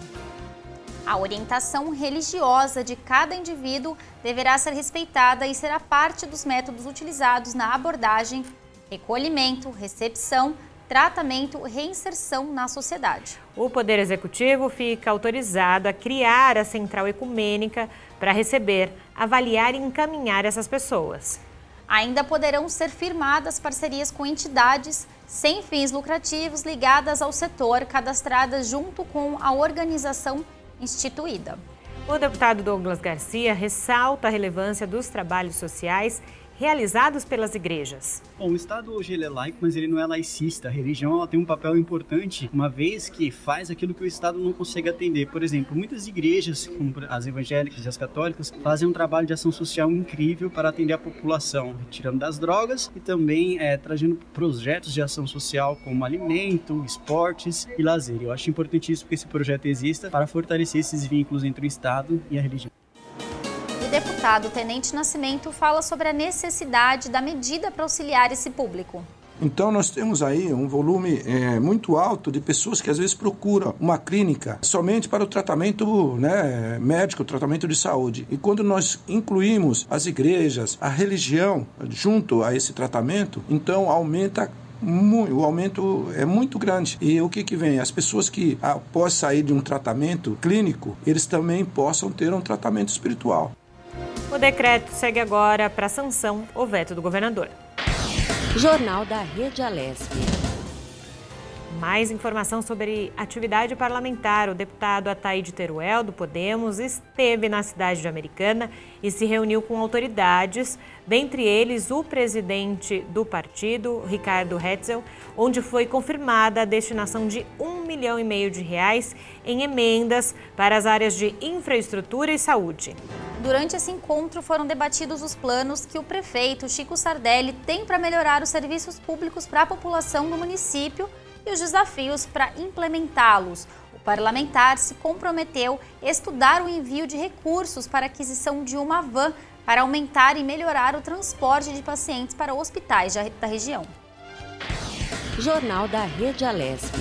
A orientação religiosa de cada indivíduo deverá ser respeitada e será parte dos métodos utilizados na abordagem, recolhimento, recepção, tratamento, reinserção na sociedade. O Poder Executivo fica autorizado a criar a Central Ecumênica para receber, avaliar e encaminhar essas pessoas. Ainda poderão ser firmadas parcerias com entidades sem fins lucrativos ligadas ao setor, cadastradas junto com a organização instituída. O deputado Douglas Garcia ressalta a relevância dos trabalhos sociais realizados pelas igrejas. Bom, o Estado hoje ele é laico, mas ele não é laicista. A religião ela tem um papel importante, uma vez que faz aquilo que o Estado não consegue atender. Por exemplo, muitas igrejas, como as evangélicas e as católicas, fazem um trabalho de ação social incrível para atender a população, retirando das drogas e também trazendo projetos de ação social como alimento, esportes e lazer. Eu acho importantíssimo que esse projeto exista para fortalecer esses vínculos entre o Estado e a religião. O deputado Tenente Nascimento fala sobre a necessidade da medida para auxiliar esse público. Então nós temos aí um volume muito alto de pessoas que às vezes procuram uma clínica somente para o tratamento médico, o tratamento de saúde. E quando nós incluímos as igrejas, a religião junto a esse tratamento, então o aumento é muito grande. E o que vem? As pessoas que após sair de um tratamento clínico, eles também possam ter um tratamento espiritual. O decreto segue agora para sanção ou veto do governador. Jornal da Rede Alesp. Mais informação sobre atividade parlamentar. O deputado Ataíde Teruel, do Podemos, esteve na cidade de Americana e se reuniu com autoridades, dentre eles o presidente do partido, Ricardo Hetzel, onde foi confirmada a destinação de R$1,5 milhão em emendas para as áreas de infraestrutura e saúde. Durante esse encontro foram debatidos os planos que o prefeito Chico Sardelli tem para melhorar os serviços públicos para a população do município e os desafios para implementá-los. O parlamentar se comprometeu a estudar o envio de recursos para a aquisição de uma van para aumentar e melhorar o transporte de pacientes para hospitais da região. Jornal da Rede Alesp.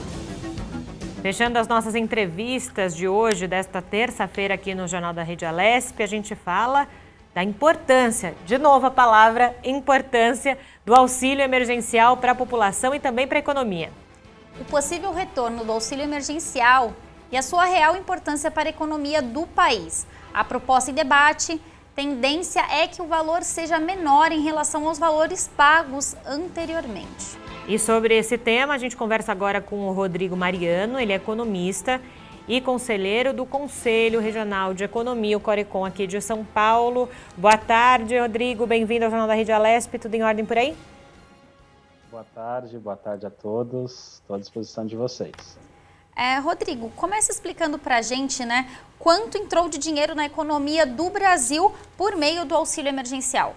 Fechando as nossas entrevistas de hoje, desta terça-feira aqui no Jornal da Rede Alesp, a gente fala da importância, de novo a palavra importância, do auxílio emergencial para a população e também para a economia. O possível retorno do auxílio emergencial e a sua real importância para a economia do país. A proposta em debate, tendência é que o valor seja menor em relação aos valores pagos anteriormente. E sobre esse tema, a gente conversa agora com o Rodrigo Mariano, ele é economista e conselheiro do Conselho Regional de Economia, o Corecon, aqui de São Paulo. Boa tarde, Rodrigo. Bem-vindo ao Jornal da Rede Alesp. Tudo em ordem por aí? Boa tarde a todos. Estou à disposição de vocês. Rodrigo, comece explicando para a gente, quanto entrou de dinheiro na economia do Brasil por meio do auxílio emergencial.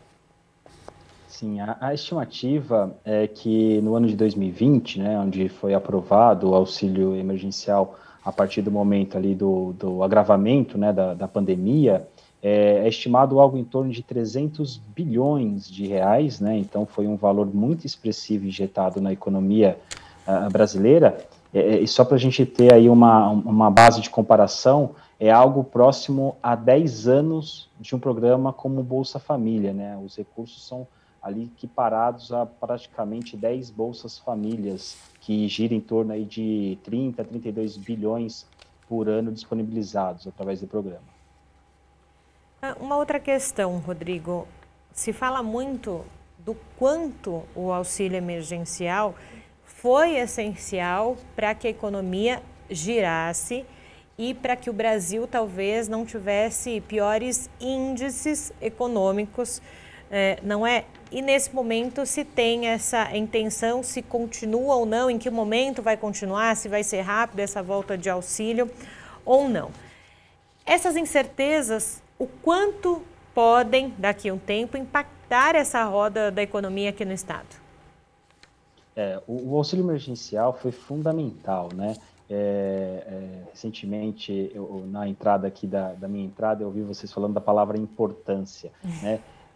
Sim, a estimativa é que no ano de 2020, onde foi aprovado o auxílio emergencial a partir do momento ali do agravamento da pandemia, é estimado algo em torno de 300 bilhões de reais, então foi um valor muito expressivo injetado na economia brasileira. E só para a gente ter aí uma base de comparação, é algo próximo a 10 anos de um programa como Bolsa Família, né? Os recursos são ali equiparados a praticamente 10 Bolsas Famílias, que giram em torno aí de 30 a 32 bilhões por ano disponibilizados através do programa. Uma outra questão, Rodrigo, se fala muito do quanto o auxílio emergencial foi essencial para que a economia girasse e para que o Brasil talvez não tivesse piores índices econômicos, não é? E nesse momento se tem essa intenção, se continua ou não, em que momento vai continuar, se vai ser rápido essa volta de auxílio ou não. Essas incertezas, o quanto podem, daqui a um tempo, impactar essa roda da economia aqui no Estado? O auxílio emergencial foi fundamental, né? Recentemente, na entrada aqui da minha entrada, eu ouvi vocês falando da palavra importância, né?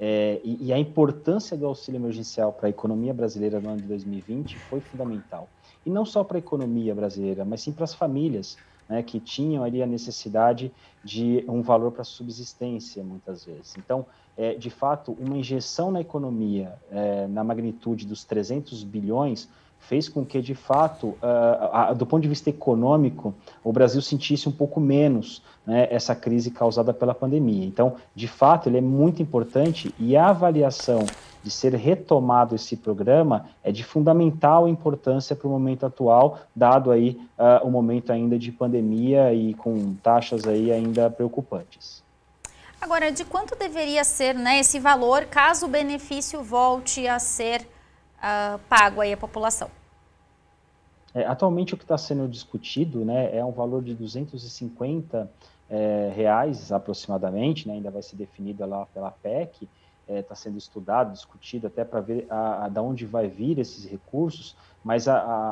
E a importância do auxílio emergencial para a economia brasileira no ano de 2020 foi fundamental. E não só para a economia brasileira, mas sim para as famílias, né, que tinham ali a necessidade de um valor para subsistência, muitas vezes. Então, de fato, uma injeção na economia na magnitude dos 300 bilhões fez com que, de fato, do ponto de vista econômico, o Brasil sentisse um pouco menos, né, essa crise causada pela pandemia. Então, de fato, ele é muito importante e a avaliação de ser retomado esse programa é de fundamental importância para o momento atual, dado aí o momento ainda de pandemia e com taxas aí ainda preocupantes. Agora, de quanto deveria ser, né, esse valor caso o benefício volte a ser pago aí à população? Atualmente o que está sendo discutido, né, é um valor de R$250 reais aproximadamente, né, ainda vai ser definido lá pela PEC, está sendo estudado, discutido até para ver de onde vai vir esses recursos, mas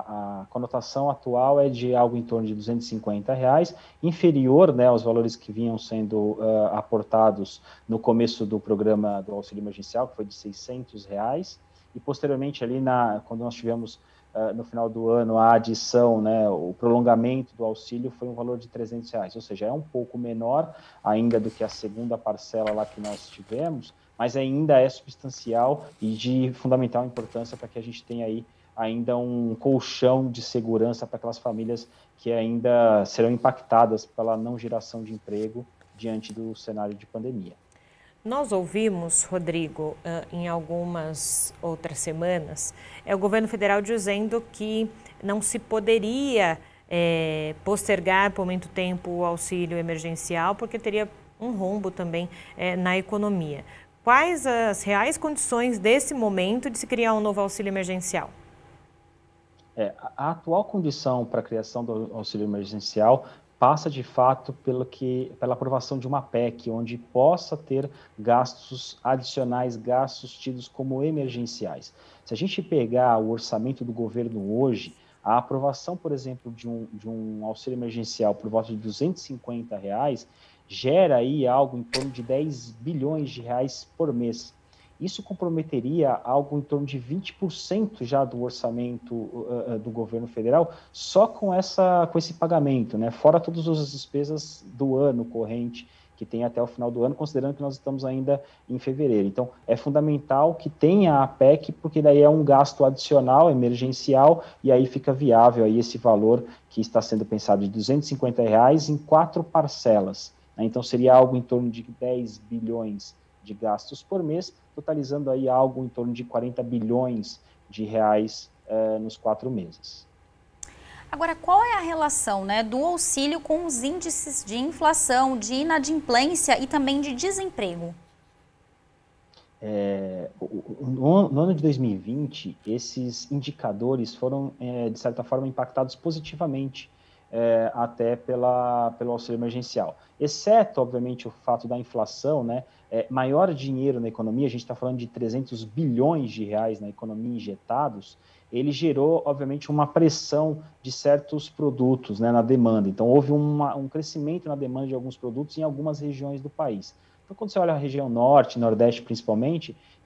a conotação atual é de algo em torno de R$250, inferior, né, aos valores que vinham sendo aportados no começo do programa do auxílio emergencial, que foi de R$600, e posteriormente ali, quando nós tivemos no final do ano a adição, né, o prolongamento do auxílio foi um valor de R$300, ou seja, é um pouco menor ainda do que a segunda parcela lá que nós tivemos, mas ainda é substancial e de fundamental importância para que a gente tenha aí ainda um colchão de segurança para aquelas famílias que ainda serão impactadas pela não geração de emprego diante do cenário de pandemia. Nós ouvimos, Rodrigo, em algumas outras semanas, o governo federal dizendo que não se poderia postergar por muito tempo o auxílio emergencial, porque teria um rombo também na economia. Quais as reais condições desse momento de se criar um novo auxílio emergencial? A atual condição para a criação do auxílio emergencial passa, de fato, pela aprovação de uma PEC, onde possa ter gastos adicionais, gastos tidos como emergenciais. Se a gente pegar o orçamento do governo hoje, a aprovação, por exemplo, de um auxílio emergencial por volta de R$250, gera aí algo em torno de 10 bilhões de reais por mês. Isso comprometeria algo em torno de 20% já do orçamento do governo federal, só com esse pagamento, né? Fora todas as despesas do ano corrente, que tem até o final do ano, considerando que nós estamos ainda em fevereiro. Então, é fundamental que tenha a PEC, porque daí é um gasto adicional, emergencial, e aí fica viável aí esse valor que está sendo pensado de R$250 em 4 parcelas. Então, seria algo em torno de 10 bilhões de gastos por mês, totalizando aí algo em torno de 40 bilhões de reais nos 4 meses. Agora, qual é a relação, né, do auxílio com os índices de inflação, de inadimplência e também de desemprego? No ano de 2020, esses indicadores foram, de certa forma, impactados positivamente até pelo auxílio emergencial, exceto, obviamente, o fato da inflação, né, maior dinheiro na economia, a gente está falando de 300 bilhões de reais na economia injetados, ele gerou, obviamente, uma pressão de certos produtos, né, na demanda. Então, houve um crescimento na demanda de alguns produtos em algumas regiões do país. Então, quando você olha a região norte, nordeste principalmente,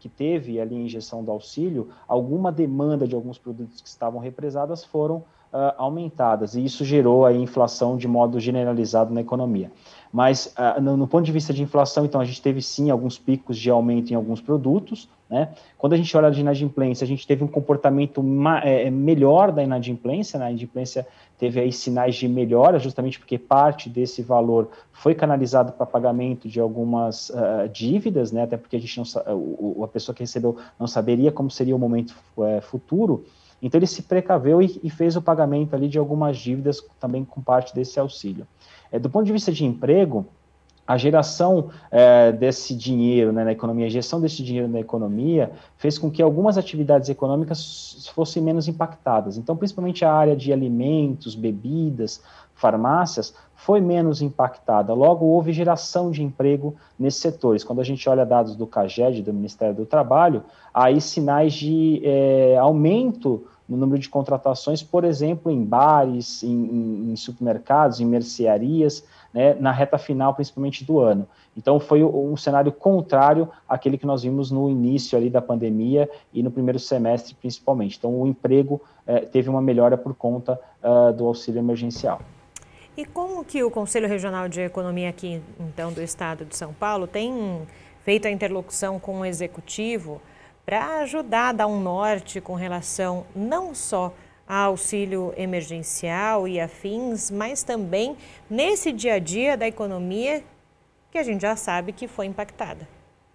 que teve ali a injeção do auxílio, alguma demanda de alguns produtos que estavam represadas foram aumentadas, e isso gerou a inflação de modo generalizado na economia. Mas, no ponto de vista de inflação, então, a gente teve sim alguns picos de aumento em alguns produtos, né? Quando a gente olha de inadimplência, a gente teve um comportamento melhor da inadimplência, né? A inadimplência teve aí sinais de melhora, justamente porque parte desse valor foi canalizado para pagamento de algumas dívidas, né? Até porque a gente não, a pessoa que recebeu não saberia como seria o momento futuro. Então, ele se precaveu e fez o pagamento ali de algumas dívidas também com parte desse auxílio. Do ponto de vista de emprego, a geração desse dinheiro, né, na economia, a injeção desse dinheiro na economia fez com que algumas atividades econômicas fossem menos impactadas. Então, principalmente a área de alimentos, bebidas, farmácias, foi menos impactada. Logo, houve geração de emprego nesses setores. Quando a gente olha dados do CAGED, do Ministério do Trabalho, há aí sinais de aumento no número de contratações, por exemplo, em bares, em supermercados, em mercearias, né, na reta final, principalmente do ano. Então, foi um cenário contrário àquele que nós vimos no início ali da pandemia e no primeiro semestre, principalmente. Então, o emprego teve uma melhora por conta do auxílio emergencial. E como que o Conselho Regional de Economia aqui, então, do Estado de São Paulo, tem feito a interlocução com o Executivo para ajudar a dar um norte com relação não só ao auxílio emergencial e afins, mas também nesse dia a dia da economia que a gente já sabe que foi impactada?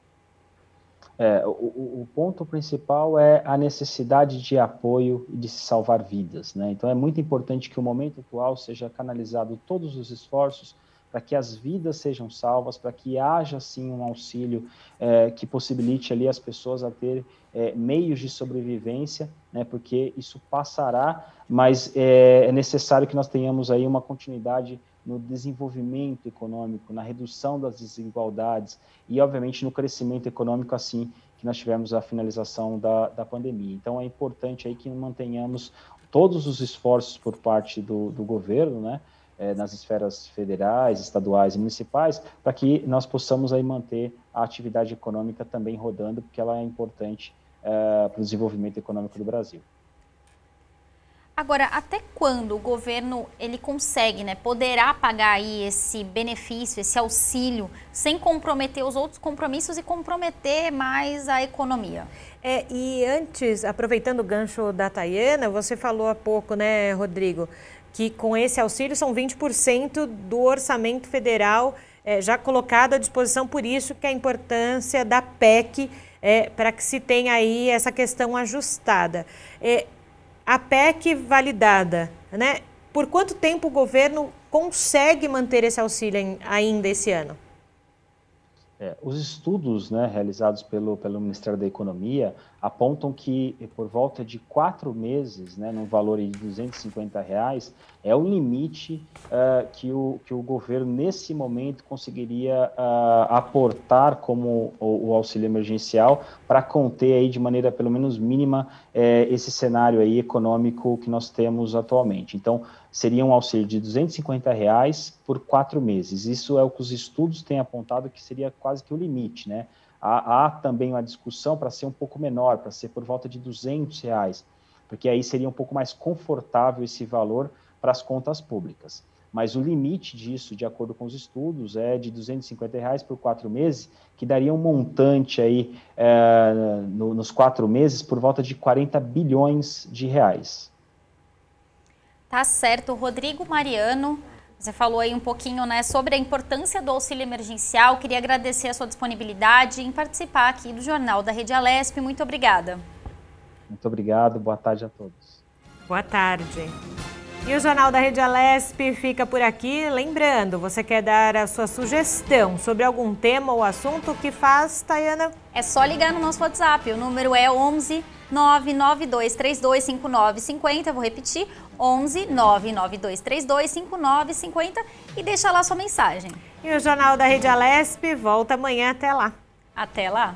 O ponto principal é a necessidade de apoio e de se salvar vidas, né? Então, é muito importante que o momento atual seja canalizado todos os esforços para que as vidas sejam salvas, para que haja, sim, um auxílio que possibilite ali as pessoas a ter meios de sobrevivência, né, porque isso passará, mas é necessário que nós tenhamos aí uma continuidade no desenvolvimento econômico, na redução das desigualdades e, obviamente, no crescimento econômico, assim que nós tivemos a finalização da pandemia. Então, é importante aí que mantenhamos todos os esforços por parte do governo, né, nas esferas federais, estaduais e municipais, para que nós possamos aí manter a atividade econômica também rodando, porque ela é importante para o desenvolvimento econômico do Brasil. Agora, até quando o governo ele consegue, né, poderá pagar aí esse benefício, esse auxílio, sem comprometer os outros compromissos e comprometer mais a economia? E antes, aproveitando o gancho da Tayana, você falou há pouco, né, Rodrigo, que com esse auxílio são 20% do orçamento federal já colocado à disposição, por isso que a importância da PEC para que se tenha aí essa questão ajustada. A PEC validada, né? Por quanto tempo o governo consegue manter esse auxílio ainda esse ano? Os estudos, né, realizados pelo Ministério da Economia apontam que por volta de 4 meses, né, num valor de R$250, é o limite que o governo, nesse momento, conseguiria aportar como o auxílio emergencial para conter aí, de maneira pelo menos mínima esse cenário aí econômico que nós temos atualmente. Então, seria um auxílio de R$250 por 4 meses. Isso é o que os estudos têm apontado que seria quase que o limite, né? Há também uma discussão para ser um pouco menor, para ser por volta de R$200, porque aí seria um pouco mais confortável esse valor para as contas públicas. Mas o limite disso, de acordo com os estudos, é de R$250 por 4 meses, que daria um montante aí nos 4 meses por volta de R$40 bilhões. Tá certo. Rodrigo Mariano, você falou aí um pouquinho, né, sobre a importância do auxílio emergencial. Queria agradecer a sua disponibilidade em participar aqui do Jornal da Rede Alesp. Muito obrigada. Muito obrigado. Boa tarde a todos. Boa tarde. E o Jornal da Rede Alesp fica por aqui. Lembrando, você quer dar a sua sugestão sobre algum tema ou assunto, o que faz, Tayana? É só ligar no nosso WhatsApp. O número é 11 992325950. Vou repetir, 11 992325950 e deixa lá sua mensagem. E o Jornal da Rede Alesp volta amanhã. Até lá. Até lá.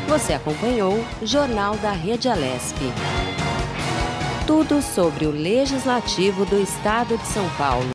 Você acompanhou o Jornal da Rede Alesp. Tudo sobre o Legislativo do Estado de São Paulo.